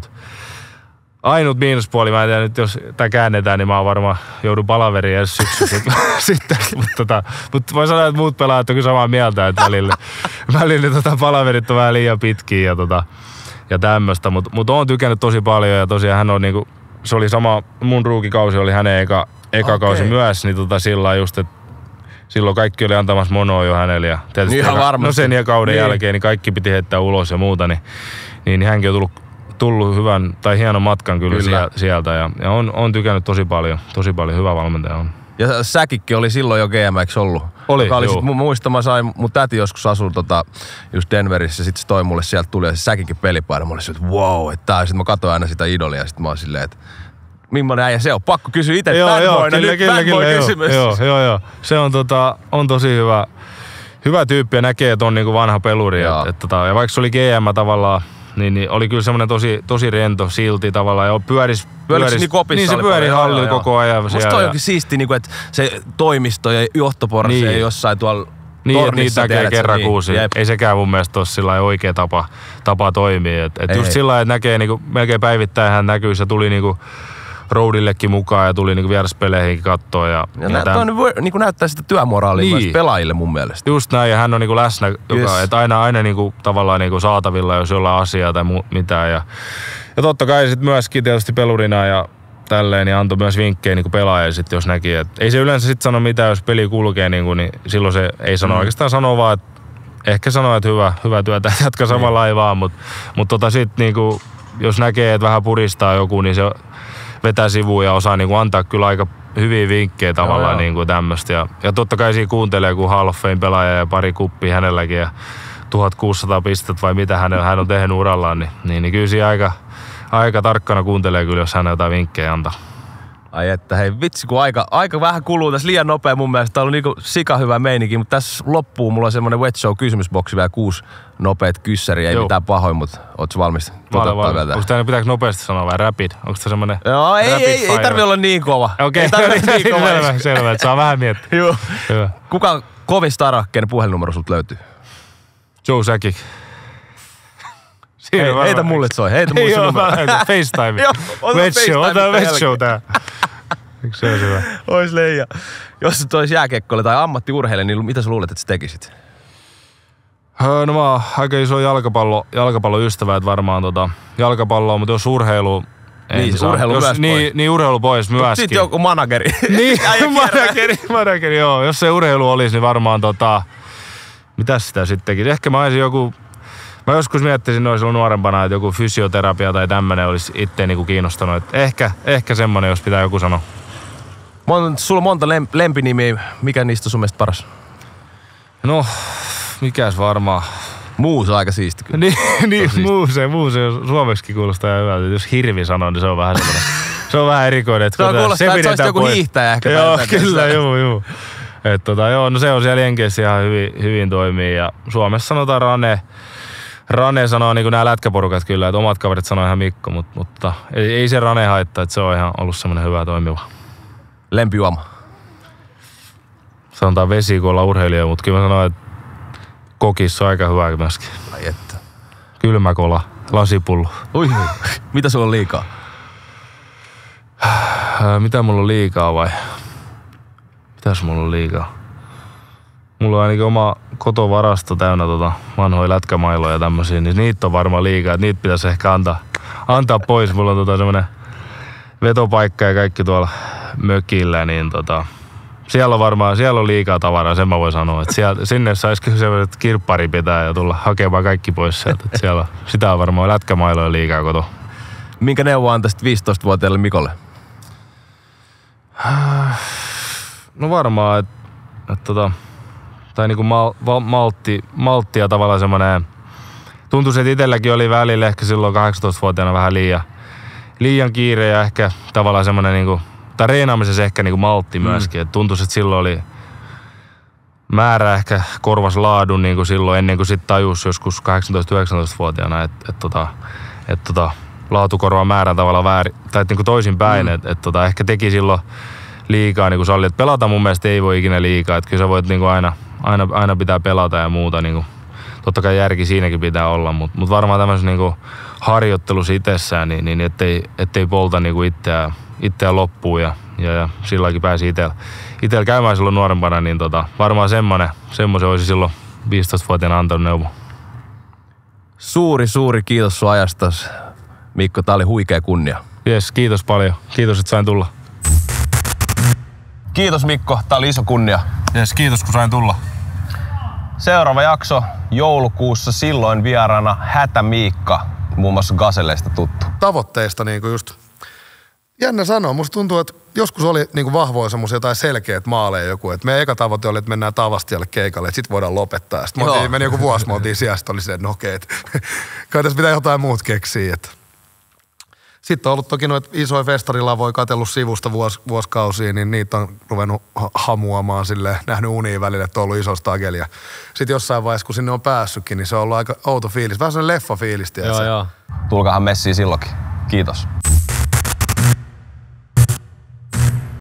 ainut miinuspuoli. Mä en tiedä nyt, jos tää käännetään, niin mä varmaan joudun palaveriin edes syksyyn sitten. Mutta voi sanoa, että muut pelaajat on kyllä samaa mieltä, että välillä palaverit on vähän liian pitkiä ja tämmöistä. Mutta oon tykännyt tosi paljon ja tosiaan hän on niinku, se oli sama, mun ruukikausi oli hänen eka kausi myös, niin sillä just, että silloin kaikki oli antamassa monoa jo hänelle ja tietysti sen ja kauden jälkeen niin kaikki piti heittää ulos ja muuta, niin hänkin on tullut hyvän tai hienon matkan kyllä. Sieltä ja on tykännyt tosi paljon, hyvä valmentaja on. Ja Säkikki oli silloin jo GMX ollut. Oli muistan, mä sain, mun täti joskus asui just Denverissä, sit se toi mulle, sieltä tuli ja se Säkikki pelipaino. Mä olin se, että wow, että sit mä katsoin aina sitä idolia ja sit mä oon silleen, että millainen äijä se on? Pakko kysyä itse fanboyna nyt fanboy-kysymys. Joo. Se on tosi hyvä tyyppi ja näkee, että on niinku vanha peluri. Ja vaikka se oli GM tavallaan, niin oli kyllä semmoinen tosi rento silti tavallaan. Ja pyöris niin kopissa. Niin se pyöri hallilla koko ajan. Musta toi onkin siisti, että se toimisto ja johtoporras ei jossain tuolla niin, että niitä näkee kerran kuusi. Ei sekään mun mielestä ole sillä oikea tapa toimia. Et just sillä lailla, että näkee niinku, melkein päivittäin hän näkyy, se tuli niinku roadillekin mukaan ja tuli niinku vieraspeleihinkin kattoon. Ja niinku näyttää sitä työmoraalia myös pelaajille mun mielestä. Just näin, ja hän on niinku läsnä, että aina niinku, tavallaan niinku saatavilla, jos jollain asiaa tai mitään. Ja totta kai sit myöskin tietysti pelurina ja tälleen, niin antoi myös vinkkejä niinku pelaajille sit, jos näki. Et ei se yleensä sit sano mitään, jos peli kulkee, niin silloin se ei sano oikeastaan sanoa vaan, että ehkä sanoo, että hyvä työtä, jatka samalla laivaan, mutta sit niinku, jos näkee, että vähän puristaa joku, niin se vetää sivuun ja osaa niinku antaa kyllä aika hyviä vinkkejä tavallaan niinku tämmöstä. Ja totta kai siinä kuuntelee, kun Hall of Fame pelaaja ja pari kuppia hänelläkin ja 1600 pistettä vai mitä hän on tehnyt urallaan, niin kyllä siinä aika tarkkana kuuntelee kyllä, jos hän jotain vinkkejä antaa. Ai että hei vitsi, kun aika vähän kuluu tässä liian nopea mun mielestä. Tää on niinku sika hyvä meininki, mutta tässä loppuu mulla on semmonen wet show kysymysboksi vielä 6 nopeat kyssäriä. Ei mitään pahoin, mutta ootko valmis? Onko tää pitääkö nopeasti sanoa vai rapid? Onko tää semmonen Joo, ei tarvi olla niin kova. Okei, ei tarvi olla niin kova. Selvä, että saa vähän miettiä. Joo. Hyvä. Kuka kovin stara, kenen puhelinnumero sulta löytyy? Joe Sakic. Heitä mulle soi, heitä mulle sun numero. FaceTime. Ota wet show tää. Eikö se ole hyvä? Ois leija. Jos se tois jääkiekkoille tai ammattiurheille, niin mitä sä luulet, että sä tekisit? No mä oon aika iso jalkapalloystävä, että varmaan jalkapalloa, mutta jos urheilu... Niin, urheilu myös pois. Niin, urheilu pois myöskin. Sitten joku manageri. Niin, manageri, joo. Jos se urheilu olisi, niin varmaan mitäs sitä sitten tekisi? Ehkä mä olisin joku... Mä joskus miettisin noin silloin nuorempana, että joku fysioterapia tai tämmönen olisi itteen niinku kiinnostanut. Ehkä semmonen, jos pitää joku sanoa. Sulla on monta lempinimiä. Mikä niistä on sun mielestä paras? No, mikäs varmaan. Muuse on aika siisti kyllä. Niin muuse suomeksi kuulostaa hyvältä. Jos hirvi sanoo, niin se on vähän semmoinen. Se on vähän erikoinen. Se kuulostaa, että se olisi joku hiihtäjä ehkä. Joo, kyllä, juu. No se on siellä Jenkeissä ihan hyvin toimii. Ja Suomessa sanotaan Rane sanoo niin kuin nämä lätkäporukat kyllä, että omat kaverit sanoo ihan Mikko, mutta ei se Rane haittaa, että se on ihan ollut semmoinen hyvä toimiva. Lempijuoma? Sanotaan vesi, kun ollaan urheilija, mutta kyllä mä sanon, että kokissa on aika hyvä myöskin. Ai että. Kylmäkola, lasipullo. Ui, mitä sulla on liikaa? Mitä mulla on liikaa vai? Mitäs mulla on liikaa? Mulla on ainakin oma kotovarasto täynnä vanhoja lätkämailoja ja tämmösiä, niin niitä on varmaan liikaa, että niitä pitäisi ehkä antaa pois. Mulla on semmonen vetopaikka ja kaikki tuolla mökillä, niin siellä on liikaa tavaraa, sen mä voin sanoa. Että sinne saisi kyllä semmoiset kirppari pitää ja tulla hakemaan kaikki pois sieltä. Että siellä, sitä on varmaan lätkämailoja liikaa koto. Minkä neuvo antaisit 15-vuotiaille Mikolle? No varmaan, että tai niinku malttia tavallaan semmoinen. Tuntuisi, että itselläkin oli välillä ehkä silloin 18-vuotiaana vähän liian kiire ja ehkä tavallaan semmoinen niinku, tai reenaamisessa ehkä niinku maltti myöskin. Et tuntuisi, että silloin oli määrä ehkä korvas laadun niinku silloin ennen kuin sit tajus joskus 18-19-vuotiaana, että laatukorvaa määrän tavalla väärin, tai niin kuin toisinpäin, että ehkä teki silloin liikaa, niin kuin Salli, että pelata mun mielestä ei voi ikinä liikaa, että kyllä sä voit niin kuin aina pitää pelata ja muuta, niin kuin, totta kai järki siinäkin pitää olla, mutta varmaan tämmöisessä niin kuin harjoittelussa itsessään, niin ettei polta niin kuin itseään loppuun ja silläkin pääsi itsellä käymään silloin nuorempana, niin varmaan semmoisen olisi silloin 15-vuotiaana antanut neuvo. Suuri kiitos sun ajastas, Mikko. Tää oli huikea kunnia. Jes, kiitos paljon. Kiitos, että sain tulla. Kiitos Mikko, tää oli iso kunnia. Jes, kiitos kun sain tulla. Seuraava jakso joulukuussa, silloin vieraana Hätä Miikka, muun muassa Gazelleista tuttu. Tavoitteista niinku just jännä sanoa. Musta tuntuu, että joskus oli niinku vahvoja semmosia jotain selkeät maaleja joku. Et meidän eka tavoite oli, että mennään Tavastialle keikalle, että sit voidaan lopettaa. Sitten meni joku vuosi, me oltiin siellä, oli se, että no okei, kai tässä pitää jotain muut keksiä. Sitten on ollut toki noita isoja festarilavoja katsellut sivusta vuosikausia, niin niitä on ruvennut hamuamaan silleen, nähnyt uniin välillä, että on ollut iso stagelia. Sitten jossain vaiheessa, kun sinne on päässytkin, niin se on ollut aika outo fiilis. Vähän sellainen leffa-fiilis, tiedätkö? Joo. Tulkahan messiin silloinkin. Kiitos.